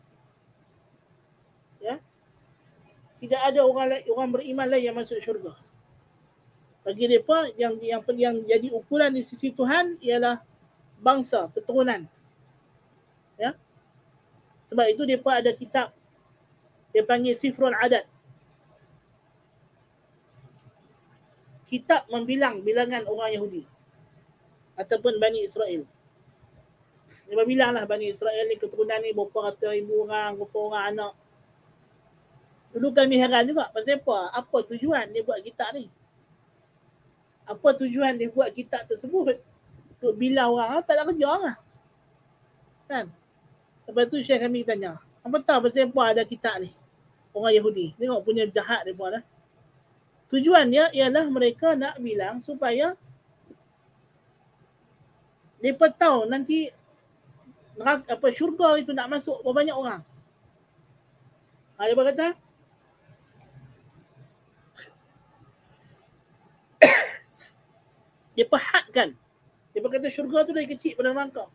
Ya. Tidak ada orang lain, orang beriman lain yang masuk syurga. Bagi mereka yang yang yang jadi ukuran di sisi Tuhan ialah bangsa, keturunan. Ya. Sebab itu mereka ada kitab dia panggil Sifrul Adad. Kitab membilang bilangan orang Yahudi ataupun Bani Israel. Dia bilanglah Bani Israel ni keturunan ni berapa ratus ribu orang, berapa orang anak. Dulu kami heran juga pasal apa? Apa tujuan dia buat kitab ni? Apa tujuan dia buat kitab tersebut? Untuk bilang orang, tak ada kerja lah. Kan? Lepas tu Syekh kami tanya, apa tahu pasal apa ada kitab ni? Orang Yahudi. Tengok punya jahat mereka dah. Tujuannya ialah mereka nak bilang supaya mereka tahu nanti apa syurga itu nak masuk berapa banyak orang. Ha, dia berkata dia perhadkan. Dia berkata syurga tu dari kecil pada neraka.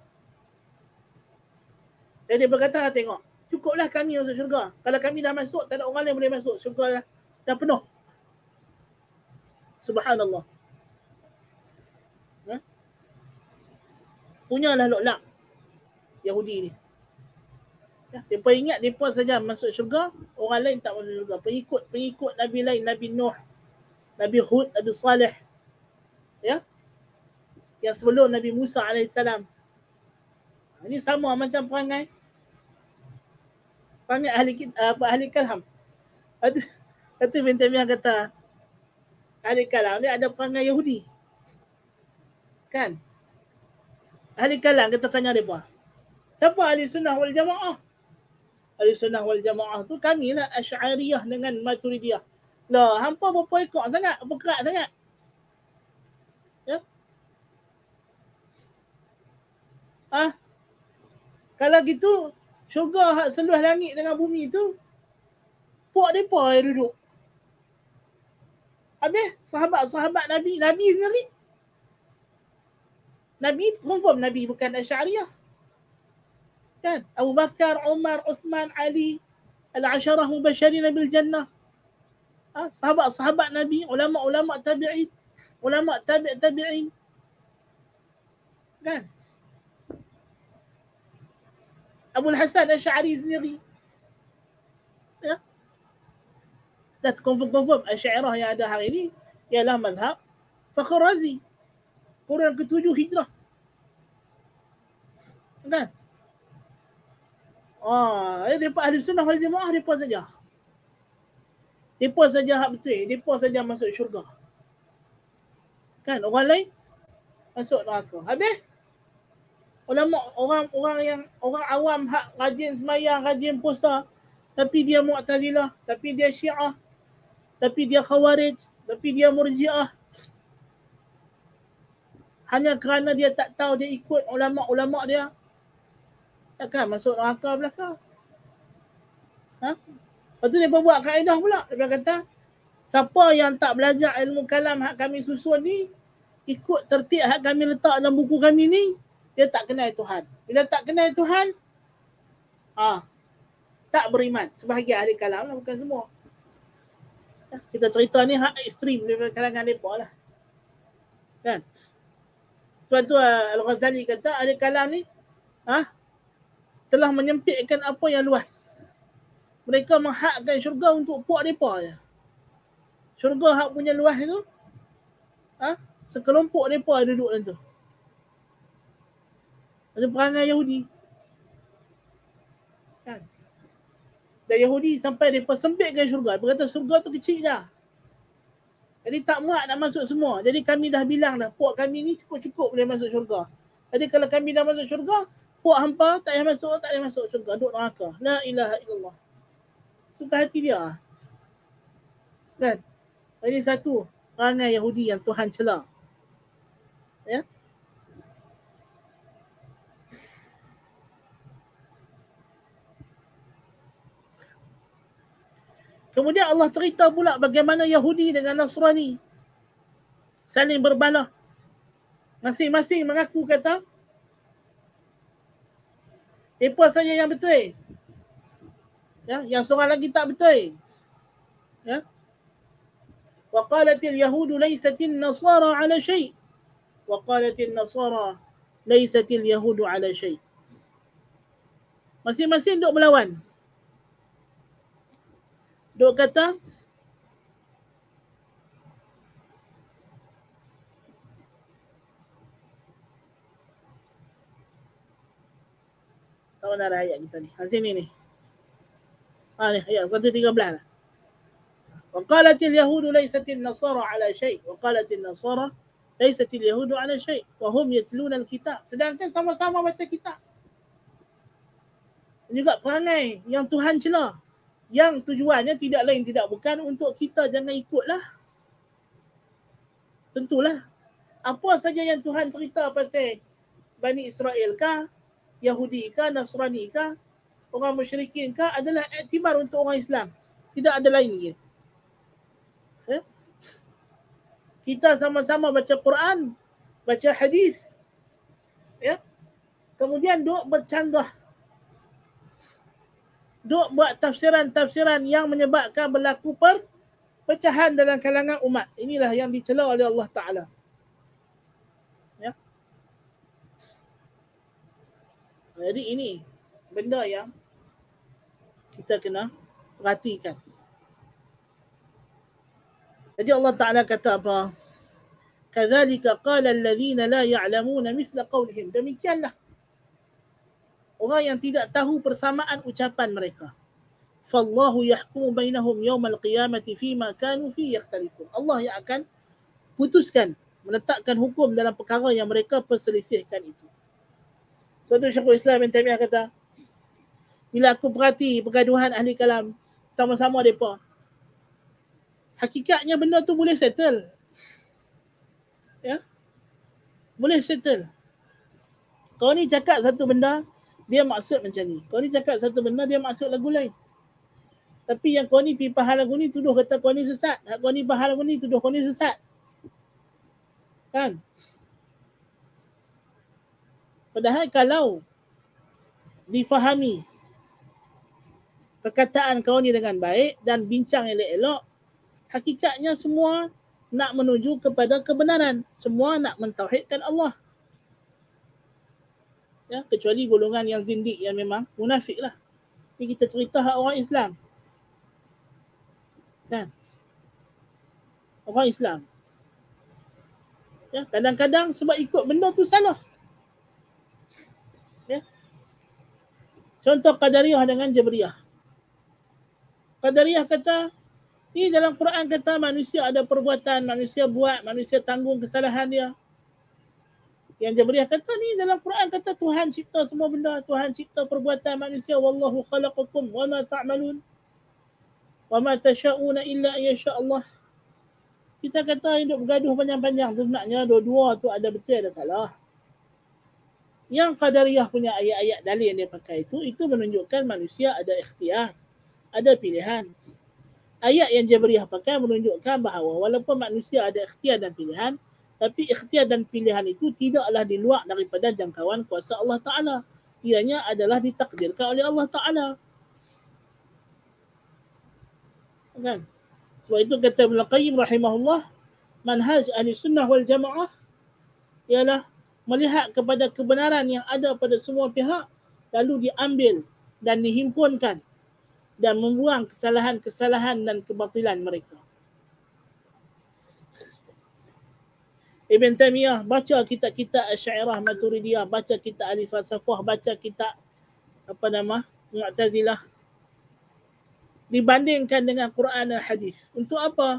Dan dia berkata tengok, cukuplah kami masuk syurga. Kalau kami dah masuk, tak ada orang lain boleh masuk. Syurga dah, dah penuh. Subhanallah. Ha? Punyalah lok-lak Yahudi ni. Ya, mereka ingat mereka saja masuk syurga, orang lain tak masuk syurga. Pengikut-pengikut Nabi lain, Nabi Nuh, Nabi Hud, Nabi Saleh. Ya. Yang sebelum Nabi Musa alaihissalam. Ini sama macam perangai perangai ahli apa ahli kalam. Kata kata Ibn Taimiyah kata ahli kalam ni ada perangai Yahudi. Kan? Ahli kalam kata tanya depa. Siapa ahli sunnah wal jamaah? Ahli sunnah wal jamaah tu kami lah Asy'ariyah dengan Maturidiyah. Lah, hampa berapa ekor sangat, berkerat sangat. Ya? Ah, Kalau gitu, syurga hak seluas langit dengan bumi tu, puak mereka yang duduk. Habis, sahabat-sahabat Nabi, Nabi sendiri. Nabi, confirm Nabi bukan Asy'ariyah. Kan? Abu Bakar, Umar, Uthman, Ali, al-asharah mubasyirin bil jannah. Ha? Sahabat-sahabat Nabi, ulama-ulama tabi'in, ulama tabi' tabi'in. Kan? Abul Hasan Asy'ari sendiri. Ya. Dan confirm-confirm Asy'ariyah yang ada hari ini ialah mazhab Fakhr Razi. Kurun ketujuh hijrah. Kan? Ah, eh, mereka ahli sunnah wal jamaah, mereka saja. Mereka saja hak betul, mereka saja masuk syurga. Kan? Orang lain masuk neraka. Habis ulama, orang orang yang orang awam hak rajin sembahyang, rajin puasa, tapi dia Mu'tazilah, tapi dia Syiah, tapi dia Khawarij, tapi dia Murji'ah. Hanya kerana dia tak tahu, dia ikut ulama-ulama dia, takkan masuk neraka belaka. Ha? Lepas tu dia buat kaedah pula. Dia kata, siapa yang tak belajar ilmu kalam hak kami susun ni, ikut tertib hak kami letak dalam buku kami ni, dia tak kenal Tuhan. Bila tak kenal Tuhan, ah, tak beriman. Sebahagian ahli kalam lah, bukan semua. Kita cerita ni hak ekstrim daripada kalangan mereka lah. Kan? Sebab tu Al-Ghazali kata ahli kalam ni ah, telah menyempitkan apa yang luas. Mereka menghakkan syurga untuk puak mereka je. Syurga hak punya luas tu, ah, sekelompok mereka duduk dalam tu. Ada perangai Yahudi. Kan? Dan Yahudi sampai mereka sempitkan syurga. Mereka kata syurga tu kecil je. Jadi tak muat nak masuk semua. Jadi kami dah bilang dah, puak kami ni cukup-cukup boleh masuk syurga. Jadi kalau kami dah masuk syurga, puak hampa tak payah masuk, tak payah masuk syurga. Duduk neraka. La ilaha illallah. Suka hati dia. Kan? Ini satu perangai Yahudi yang Tuhan cela. Ya? Kemudian Allah cerita pula bagaimana Yahudi dengan Nasrani saling berbalah. Masing-masing mengaku kata mereka saja yang betul. Ya, yang seorang lagi tak betul. Ya. Wa qalatil yahudu laysatin nasara ala syai'. Wa qalatil nasara laysatil yahudu ala syai'. Masing-masing duk melawan. Duk kata tak mana ada ayat kita ni. Ha, sini ni. Ha ni ayat seratus tiga belas. Wa qalatil yahudu laysatil nasara ala syai' wa qalatil nasara laysatil yahudu ala syai' wa hum yatluna al-kitab. Sedangkan sama-sama baca kitab. Juga perangai yang Tuhan cela, yang tujuannya tidak lain tidak bukan untuk kita jangan ikutlah. Tentulah. Apa saja yang Tuhan cerita pasal Bani Israel kah, Yahudi kah, Nasrani kah, orang musyrikin kah, adalah iktibar untuk orang Islam. Tidak ada lain lagi. Eh? Kita sama-sama baca Quran, baca hadis. Ya? Kemudian duk bercanggah. Duk buat tafsiran-tafsiran yang menyebabkan berlaku perpecahan dalam kalangan umat. Inilah yang dicela oleh Allah Ta'ala. Ya. Jadi ini benda yang kita kena perhatikan. Jadi Allah Ta'ala kata apa? Kadzalika qala alladhina la ya'lamuna mithla qawlihim. Demikianlah orang yang tidak tahu persamaan ucapan mereka. Fallahu yahkumu bainahum yawmal qiyamati fima kanu fi yakhtalifun. Allah yang akan putuskan, meletakkan hukum dalam perkara yang mereka perselisihkan itu. Suatu Syekhul Islam Ibn Taimiyah kata, bila aku perhati pergaduhan ahli kalam sama-sama mereka, hakikatnya benda tu boleh settle. Ya? Boleh settle. Kau ni cakap satu benda, Dia maksud macam ni. Kau ni cakap satu benda, dia maksud lagu lain. Tapi yang kau ni pergi faham lagu ni, tuduh kata kau ni sesat. Hak kau ni faham lagu ni, tuduh kau ni sesat. Kan? Padahal kalau difahami perkataan kau ni dengan baik dan bincang elok-elok, hakikatnya semua nak menuju kepada kebenaran. Semua nak mentauhidkan Allah. Ya, kecuali golongan yang zindik, yang memang munafik lah. Ini kita cerita hak orang Islam. Kan? Orang Islam. Ya, kadang-kadang sebab ikut benda tu salah. Ya. Contoh Qadariyah dengan Jabriyah. Qadariyah kata, ni dalam Quran kata manusia ada perbuatan, manusia buat, manusia tanggung kesalahan dia. Yang Jabriyah kata ni dalam Quran kata Tuhan cipta semua benda, Tuhan cipta perbuatan manusia, wallahu khalaqakum wa ma ta'malun wa ma tasha'una illa yasha Allah. Kita kata hidup bergaduh panjang-panjang tu sebenarnya dua-dua tu ada betul ada salah. Yang Qadariyah punya ayat-ayat dalil yang dia pakai itu, itu menunjukkan manusia ada ikhtiar, ada pilihan. Ayat yang Jabriyah pakai menunjukkan bahawa walaupun manusia ada ikhtiar dan pilihan, tapi ikhtiar dan pilihan itu tidaklah di luar daripada jangkauan kuasa Allah Ta'ala. Ianya adalah ditakdirkan oleh Allah Ta'ala. Kan? Sebab itu kata Ibn Qayyim rahimahullah, manhaj ahli sunnah wal jamaah ialah melihat kepada kebenaran yang ada pada semua pihak, lalu diambil dan dihimpunkan dan membuang kesalahan-kesalahan dan kebatilan mereka. Ibn Taymiyah baca kitab-kitab Asy'ariyah Maturidiyah, baca kitab ahli falsafah, baca kitab apa nama Mu'tazilah, dibandingkan dengan Quran dan hadis. Untuk apa?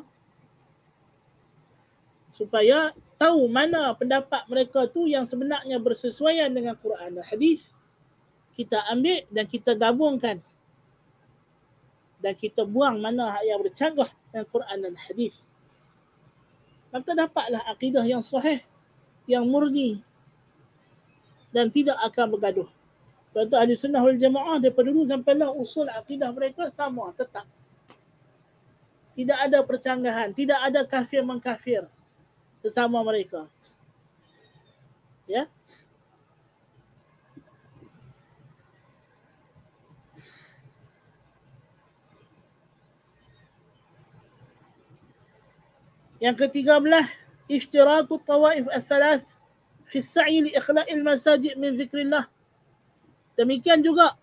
Supaya tahu mana pendapat mereka tu yang sebenarnya bersesuaian dengan Quran dan hadis. Kita ambil dan kita gabungkan. Dan kita buang mana yang bercanggah dengan Quran dan hadis. Maka dapatlah akidah yang sahih, yang murni dan tidak akan bergaduh. Sebab itu ahli sunnah wal jamaah daripada dulu sampai lah usul akidah mereka sama, tetap. Tidak ada percanggahan, tidak ada kafir mengkafir sesama mereka. Ya. Yang ketiga belah, ishtiraku tawaif al-thalath fi as-sa'i li ikhla'il masajid min zikrillah. Demikian juga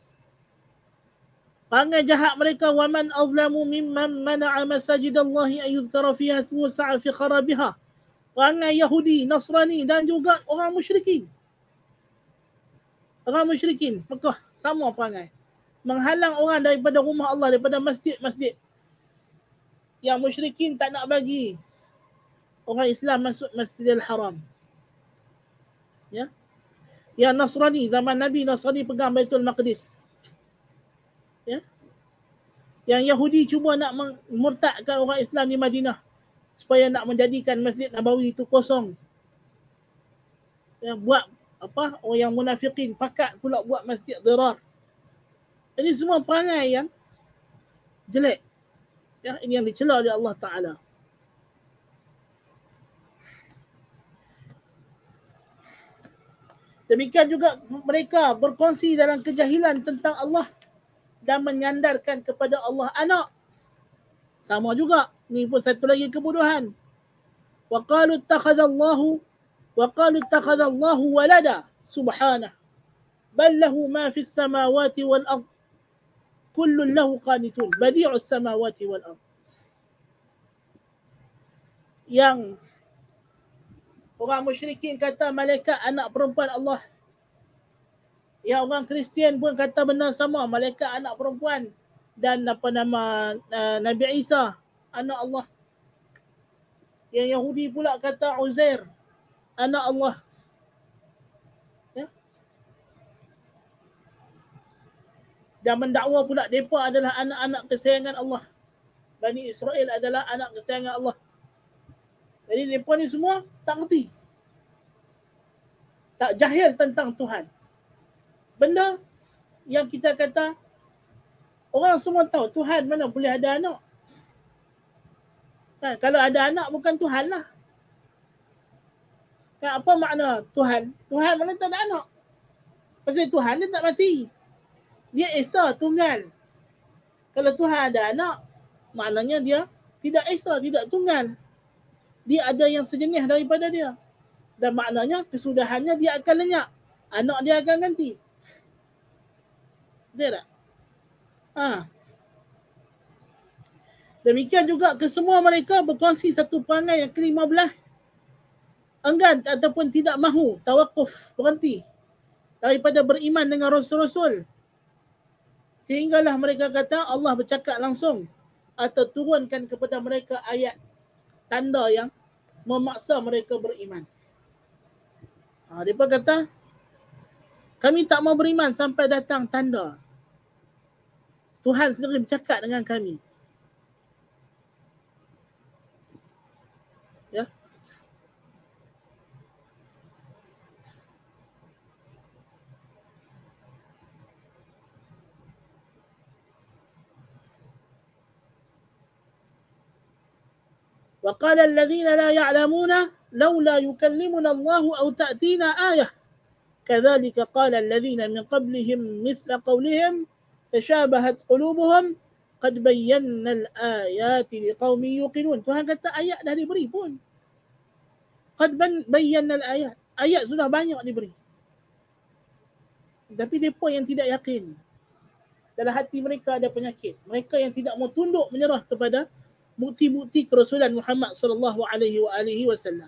perangai jahat mereka, wa man azlamu mimman mana'a masajidallahi an yuzkara fiha ismuhu sa'a fi kharabiha. Perangai Yahudi, Nasrani dan juga orang musyrikin. Orang musyrikin Mekah sama perangai. Menghalang orang daripada rumah Allah, daripada masjid-masjid. Yang musyrikin tak nak bagi orang Islam masuk Masjidil Haram. Ya. Yang Nasrani, zaman Nabi Nasrani pegang Baitul Maqdis. Ya. Yang Yahudi cuba nak murtadkan orang Islam di Madinah supaya nak menjadikan Masjid Nabawi itu kosong. Ya, buat apa? Orang yang munafikin pakat pula buat masjid dirar. Ini semua perangai yang jelek. Ya, ini yang dicela oleh Allah Ta'ala. Demikian juga mereka berkongsi dalam kejahilan tentang Allah dan menyandarkan kepada Allah anak. Sama juga. Ini pun satu lagi kebodohan. Wa qalu ittakhadallahu wa qalu ittakhadallahu walada subhanah. Bal lahu ma fis samawati wal ard. Kullun lahu qanitun. Badi'us samawati wal ard. Yang orang musyrikin kata malaikat anak perempuan Allah. Yang orang Kristian pun kata benar sama, malaikat anak perempuan. Dan apa nama uh, Nabi Isa anak Allah. Yang Yahudi pula kata Uzair anak Allah. Ya. Dan mendakwa pula mereka adalah anak-anak kesayangan Allah. Bani Israel adalah anak kesayangan Allah. Jadi mereka ni semua tak ngerti. Tak jahil tentang Tuhan. benda yang kita kata orang semua tahu Tuhan mana boleh ada anak. Kan? Kalau ada anak bukan Tuhan lah. Kan? Apa makna Tuhan? Tuhan mana tak ada anak. Pasal Tuhan dia tak mati. Dia Esa tunggal. Kalau Tuhan ada anak, maknanya dia tidak Esa, tidak tunggal. Dia ada yang sejenis daripada dia. Dan maknanya kesudahannya dia akan lenyap. Anak dia akan ganti. Betul tak? Ha. Demikian juga kesemua mereka berkongsi satu perangai yang kelima belas. Enggan ataupun tidak mahu tawakuf, berhenti daripada beriman dengan Rasul-Rasul. Sehinggalah mereka kata Allah bercakap langsung atau turunkan kepada mereka ayat tanda yang memaksa mereka beriman. Ha, mereka kata kami tak mau beriman sampai datang tanda. Tuhan sendiri bercakap dengan kami. Ya. وقال الذين لا يعلمون لولا يكلمنا الله أو تأتينا آية كذلك قال الذين من قبلهم مثل قولهم تشابهت قلوبهم قد بينا الآيات لقوم يوقنون. Tuhan kata ayat dah diberi pun. قد بينا الآيات. Ayat sudah banyak diberi. Tapi mereka yang tidak yakin. Dalam hati mereka ada penyakit. Mereka yang tidak mau tunduk menyerah kepada bukti-bukti kerasulan Muhammad sallallahu alaihi wasallam.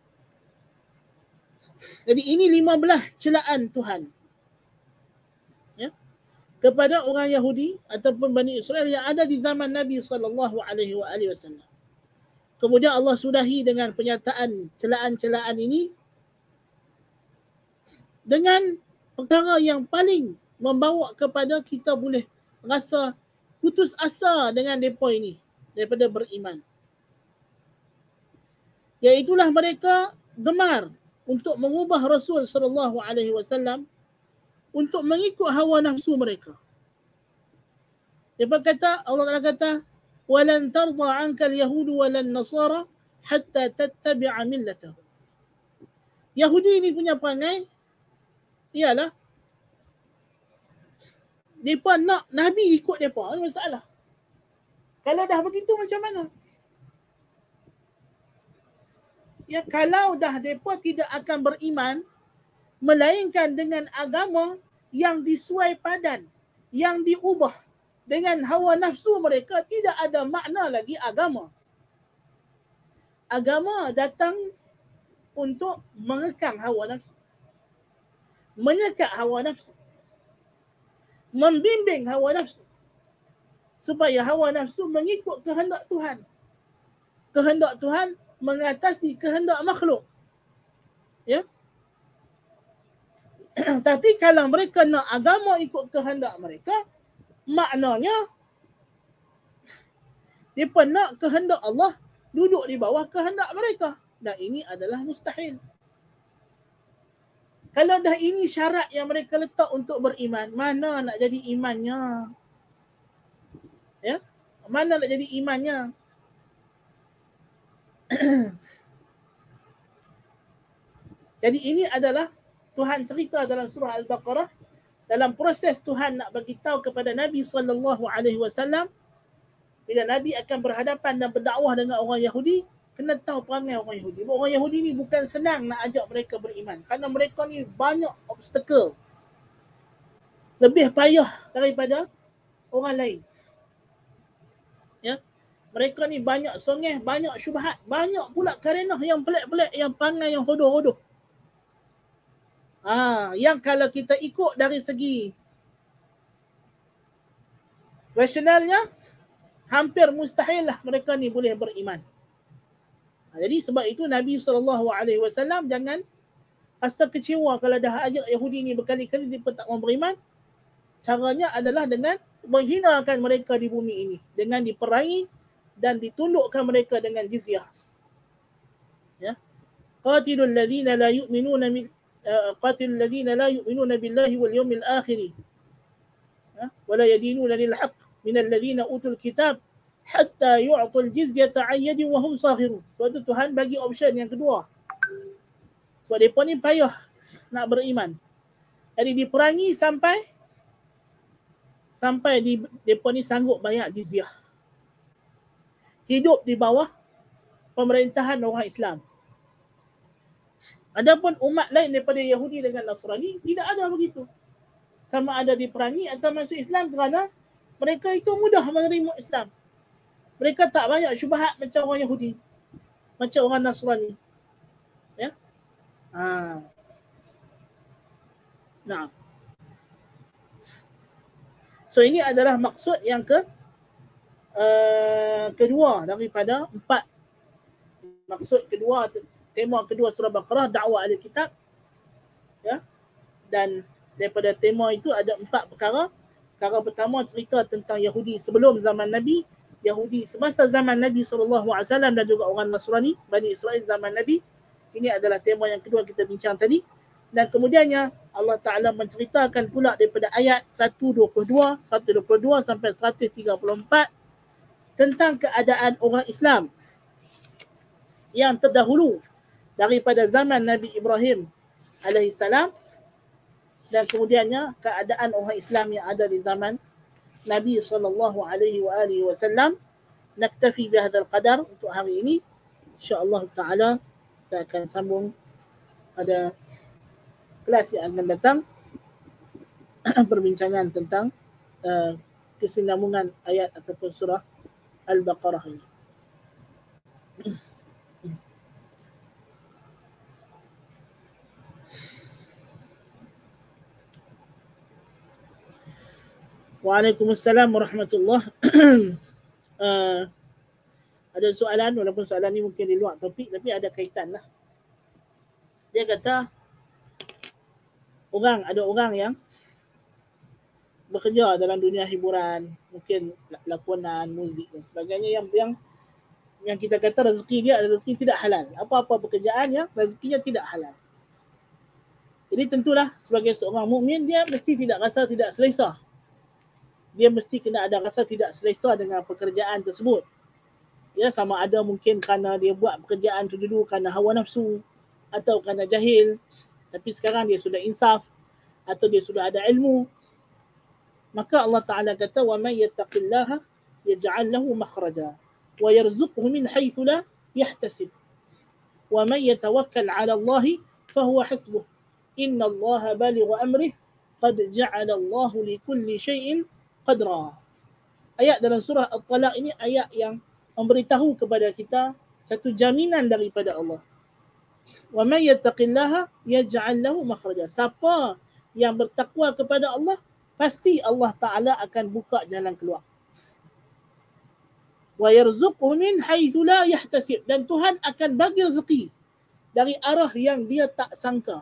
Jadi ini lima belas celaan Tuhan. Ya. Kepada orang Yahudi ataupun Bani Israel yang ada di zaman Nabi sallallahu alaihi wasallam. Kemudian Allah sudahi dengan penyataan celaan-celaan ini dengan perkara yang paling membawa kepada kita boleh rasa putus asa dengan mereka ini daripada beriman. Iaitulah mereka gemar untuk mengubah Rasul sallallahu alaihi wasallam untuk mengikut hawa nafsu mereka. Dia kata, Allah Taala kata, "Walan tarda 'anka al-yahud walan nasara hatta tattabi'a millatahum." Yahudi ini punya perangai ialah depa nak Nabi ikut depa, ada masalah. Kalau dah begitu macam mana? Ya, kalau dah mereka tidak akan beriman melainkan dengan agama yang disuai padan, yang diubah dengan hawa nafsu mereka, tidak ada makna lagi agama. Agama datang untuk mengekang hawa nafsu, menyekat hawa nafsu, membimbing hawa nafsu supaya hawa nafsu mengikut kehendak Tuhan. Kehendak Tuhan mengatasi kehendak makhluk. Ya. Tapi kalau mereka nak agama ikut kehendak mereka, maknanya mereka nak kehendak Allah duduk di bawah kehendak mereka. Dan ini adalah mustahil. Kalau dah ini syarat yang mereka letak untuk beriman, mana nak jadi imannya? Ya? Mana nak jadi imannya? Jadi ini adalah Tuhan cerita dalam surah Al-Baqarah, dalam proses Tuhan nak bagi tahu kepada Nabi sallallahu alaihi wasallam bila Nabi akan berhadapan dan berdakwah dengan orang Yahudi, kena tahu perangai orang Yahudi. Orang Yahudi ni bukan senang nak ajak mereka beriman kerana mereka ni banyak obstacle. Lebih payah daripada orang lain. Ya. Mereka ni banyak songeh, banyak syubhat, banyak pula karenah yang pelik-pelik, yang perangai yang hodoh-hodoh. Ah, yang kalau kita ikut dari segi rasionalnya, hampir mustahil lah mereka ni boleh beriman. Jadi sebab itu Nabi sallallahu alaihi wasallam jangan rasa kecewa kalau dah ajak Yahudi ni berkali-kali dia tak mau beriman. Caranya adalah dengan menghinakan mereka di bumi ini, dengan diperangi dan ditundukkan mereka dengan jizyah. Ya. Qatilul ladzina la yu'minuna qatil alladhina la yu'minuna billahi wal yawmil akhir wa la yadinuna lil haqq min alladhina utul kitab hatta yu'tul jizyata 'an yadin wa hum saghirun. Sebab tu Tuhan bagi option yang kedua. Sebab mereka ni payah nak beriman. Jadi diperangi sampai sampai di mereka ni sanggup bayar jizyah. Hidup di bawah pemerintahan orang Islam. Adapun umat lain daripada Yahudi dengan Nasrani tidak ada begitu. Sama ada diperangi atau masuk Islam kerana mereka itu mudah menerima Islam. Mereka tak banyak syubhat macam orang Yahudi, macam orang Nasrani. Ya. Ha. Nah. So ini adalah maksud yang ke uh, kedua daripada empat. Maksud kedua, tema kedua surah Baqarah, dakwah ahli kitab. Ya. Dan daripada tema itu ada empat perkara. Perkara pertama cerita tentang Yahudi sebelum zaman Nabi, Yahudi semasa zaman Nabi sallallahu alaihi wasallam dan juga orang Nasrani, Bani Israel zaman Nabi. Ini adalah tema yang kedua kita bincang tadi. Dan kemudiannya Allah Ta'ala menceritakan pula daripada ayat seratus dua puluh dua, seratus dua puluh dua sampai seratus tiga puluh empat tentang keadaan orang Islam yang terdahulu daripada zaman Nabi Ibrahim alaihissalam dan kemudiannya keadaan orang Islam yang ada di zaman Nabi sallallahu alaihi wa alihi wasallam. Naktafi bihadzal qadar untuk hari ini. Insya-Allah taala kita akan sambung pada kelas yang akan datang perbincangan tentang uh, kesinambungan ayat ataupun surah Al-Baqarah ini. Waalaikumsalam warahmatullahi uh, ada soalan, walaupun soalan ni mungkin di luar topik tapi ada kaitan lah. Dia kata orang, ada orang yang bekerja dalam dunia hiburan, mungkin lakonan, muzik dan sebagainya yang yang yang kita kata rezeki dia adalah rezeki tidak halal. Apa-apa pekerjaan yang rezekinya tidak halal. Jadi tentulah sebagai seorang mukmin dia mesti tidak rasa tidak selesa. Dia mesti kena ada rasa tidak selesa dengan pekerjaan tersebut. Ya, sama ada mungkin kerana dia buat pekerjaan tu dulu kerana hawa nafsu atau kerana jahil. Tapi sekarang dia sudah insaf atau dia sudah ada ilmu. Maka Allah Ta'ala kata, وَمَنْ يَتَّقِ اللَّهَ يَجْعَلْ لَهُ مَخْرَجًا وَيَرْزُقْهُ مِنْ حَيْثُ لَا يَحْتَسِبُ وَمَنْ يَتَوَكَّلْ عَلَى اللَّهِ فَهُوَ حَسْبُهُ إِنَّ اللَّهَ بَالِغُ أَمْرِهِ قَدْ جَعَلَ اللَّهُ لِكُلِّ شَيْءٍ قَدْرًا. Ayat dalam surah At-Talaq ini ayat yang memberitahu kepada kita satu jaminan daripada Allah. وَمَنْ يَتَّقِ اللَّهَ يَجْعَلْ لَهُ مَخْرَجًا. Siapa yang bertakwa kepada Allah, pasti Allah Ta'ala akan buka jalan keluar. وَيَرْزُقْهُ مِنْ حَيْثُ لَا يَحْتَسِبْ. Dan Tuhan akan bagi rezeki dari arah yang dia tak sangka.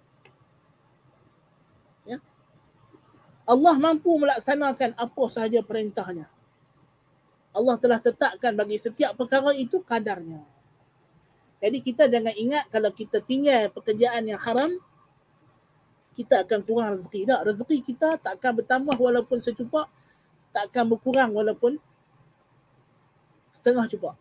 Ya? Allah mampu melaksanakan apa sahaja perintahnya. Allah telah tetapkan bagi setiap perkara itu kadarnya. Jadi kita jangan ingat kalau kita tinggal pekerjaan yang haram, kita akan kurang rezeki. Tak, rezeki kita tak akan bertambah walaupun secupak, tak akan berkurang walaupun setengah cupak.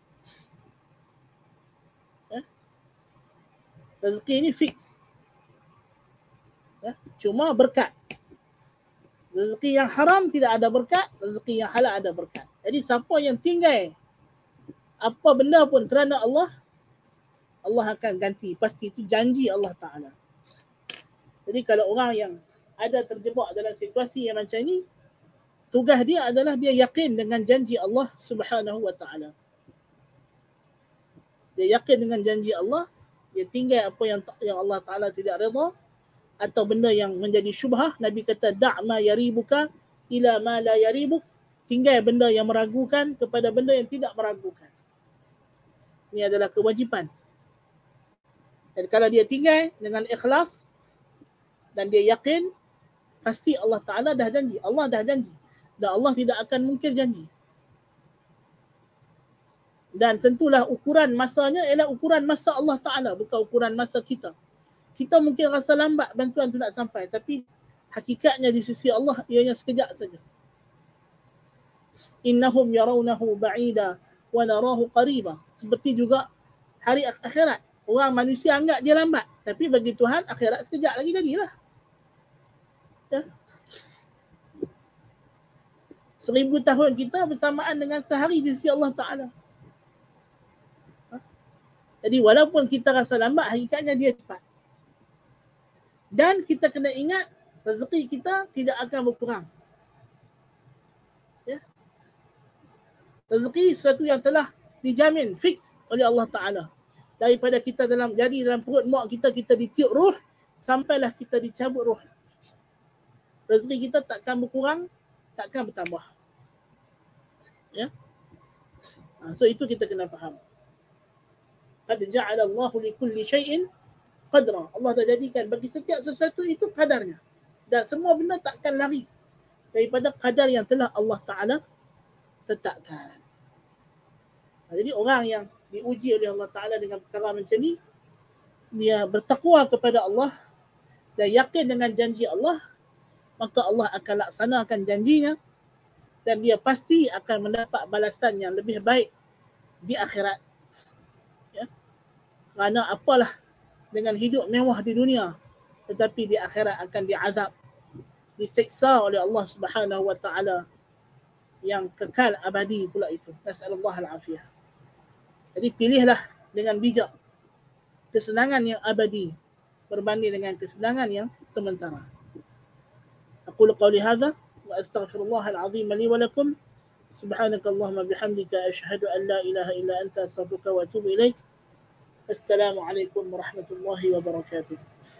Ya? Rezeki ini fix. Ya? Cuma berkat. Rezeki yang haram tidak ada berkat, rezeki yang halal ada berkat. Jadi siapa yang tinggal apa benda pun kerana Allah, Allah akan ganti. Pasti itu janji Allah Ta'ala. Jadi kalau orang yang ada terjebak dalam situasi yang macam ni, tugas dia adalah dia yakin dengan janji Allah Subhanahu Wa Ta'ala. Dia yakin dengan janji Allah, dia tinggal apa yang yang Allah Ta'ala tidak redha atau benda yang menjadi syubhah. Nabi kata da'ma yaribuka ila ma la yaribuk. Tinggal benda yang meragukan kepada benda yang tidak meragukan. Ini adalah kewajipan. Dan kalau dia tinggal dengan ikhlas dan dia yakin, pasti Allah Ta'ala dah janji. Allah dah janji. Dan Allah tidak akan mungkir janji. Dan tentulah ukuran masanya ialah ukuran masa Allah Ta'ala, bukan ukuran masa kita. Kita mungkin rasa lambat bantuan tu nak sampai, tapi hakikatnya di sisi Allah ianya sekejap saja. Innahum yarawnahu ba'ida wa narahu qariba. Seperti juga hari akhirat. Orang manusia anggap dia lambat, tapi bagi Tuhan akhirat sekejap lagi jadilah. Ya. Seribu tahun kita bersamaan dengan sehari di sisi Allah Ta'ala. Ha? Jadi walaupun kita rasa lambat, hakikatnya dia cepat. Dan kita kena ingat, rezeki kita tidak akan berkurang. Ya. Rezeki sesuatu yang telah dijamin, fix oleh Allah Ta'ala. Daripada kita dalam jadi dalam perut mak kita, kita ditiup roh, sampailah kita dicabut roh. Rezeki kita takkan berkurang, takkan bertambah. Ya. So itu kita kena faham. Qad ja'ala Allahu li kulli syai'in qadra. Allah dah jadikan bagi setiap sesuatu itu kadarnya. Dan semua benda takkan lari daripada kadar yang telah Allah Ta'ala tetapkan. Jadi orang yang diuji oleh Allah Ta'ala dengan perkara macam ni, dia bertakwa kepada Allah dan yakin dengan janji Allah, maka Allah akan laksanakan janjinya dan dia pasti akan mendapat balasan yang lebih baik di akhirat. Ya. Kerana apalah dengan hidup mewah di dunia, tetapi di akhirat akan diazab, diseksa oleh Allah Subhanahu Wa Ta'ala yang kekal abadi pula itu. Nasallallahu al-afiyah. Jadi pilihlah dengan bijak kesenangan yang abadi berbanding dengan kesenangan yang sementara. Aqulu qawli hadha wa astaghfirullah al-azim li wa lakum. Subhanakallahumma bihamdika asyhadu an la ilaha illa anta astaghfiruka wa atubu ilaik. Assalamualaikum warahmatullahi wabarakatuh.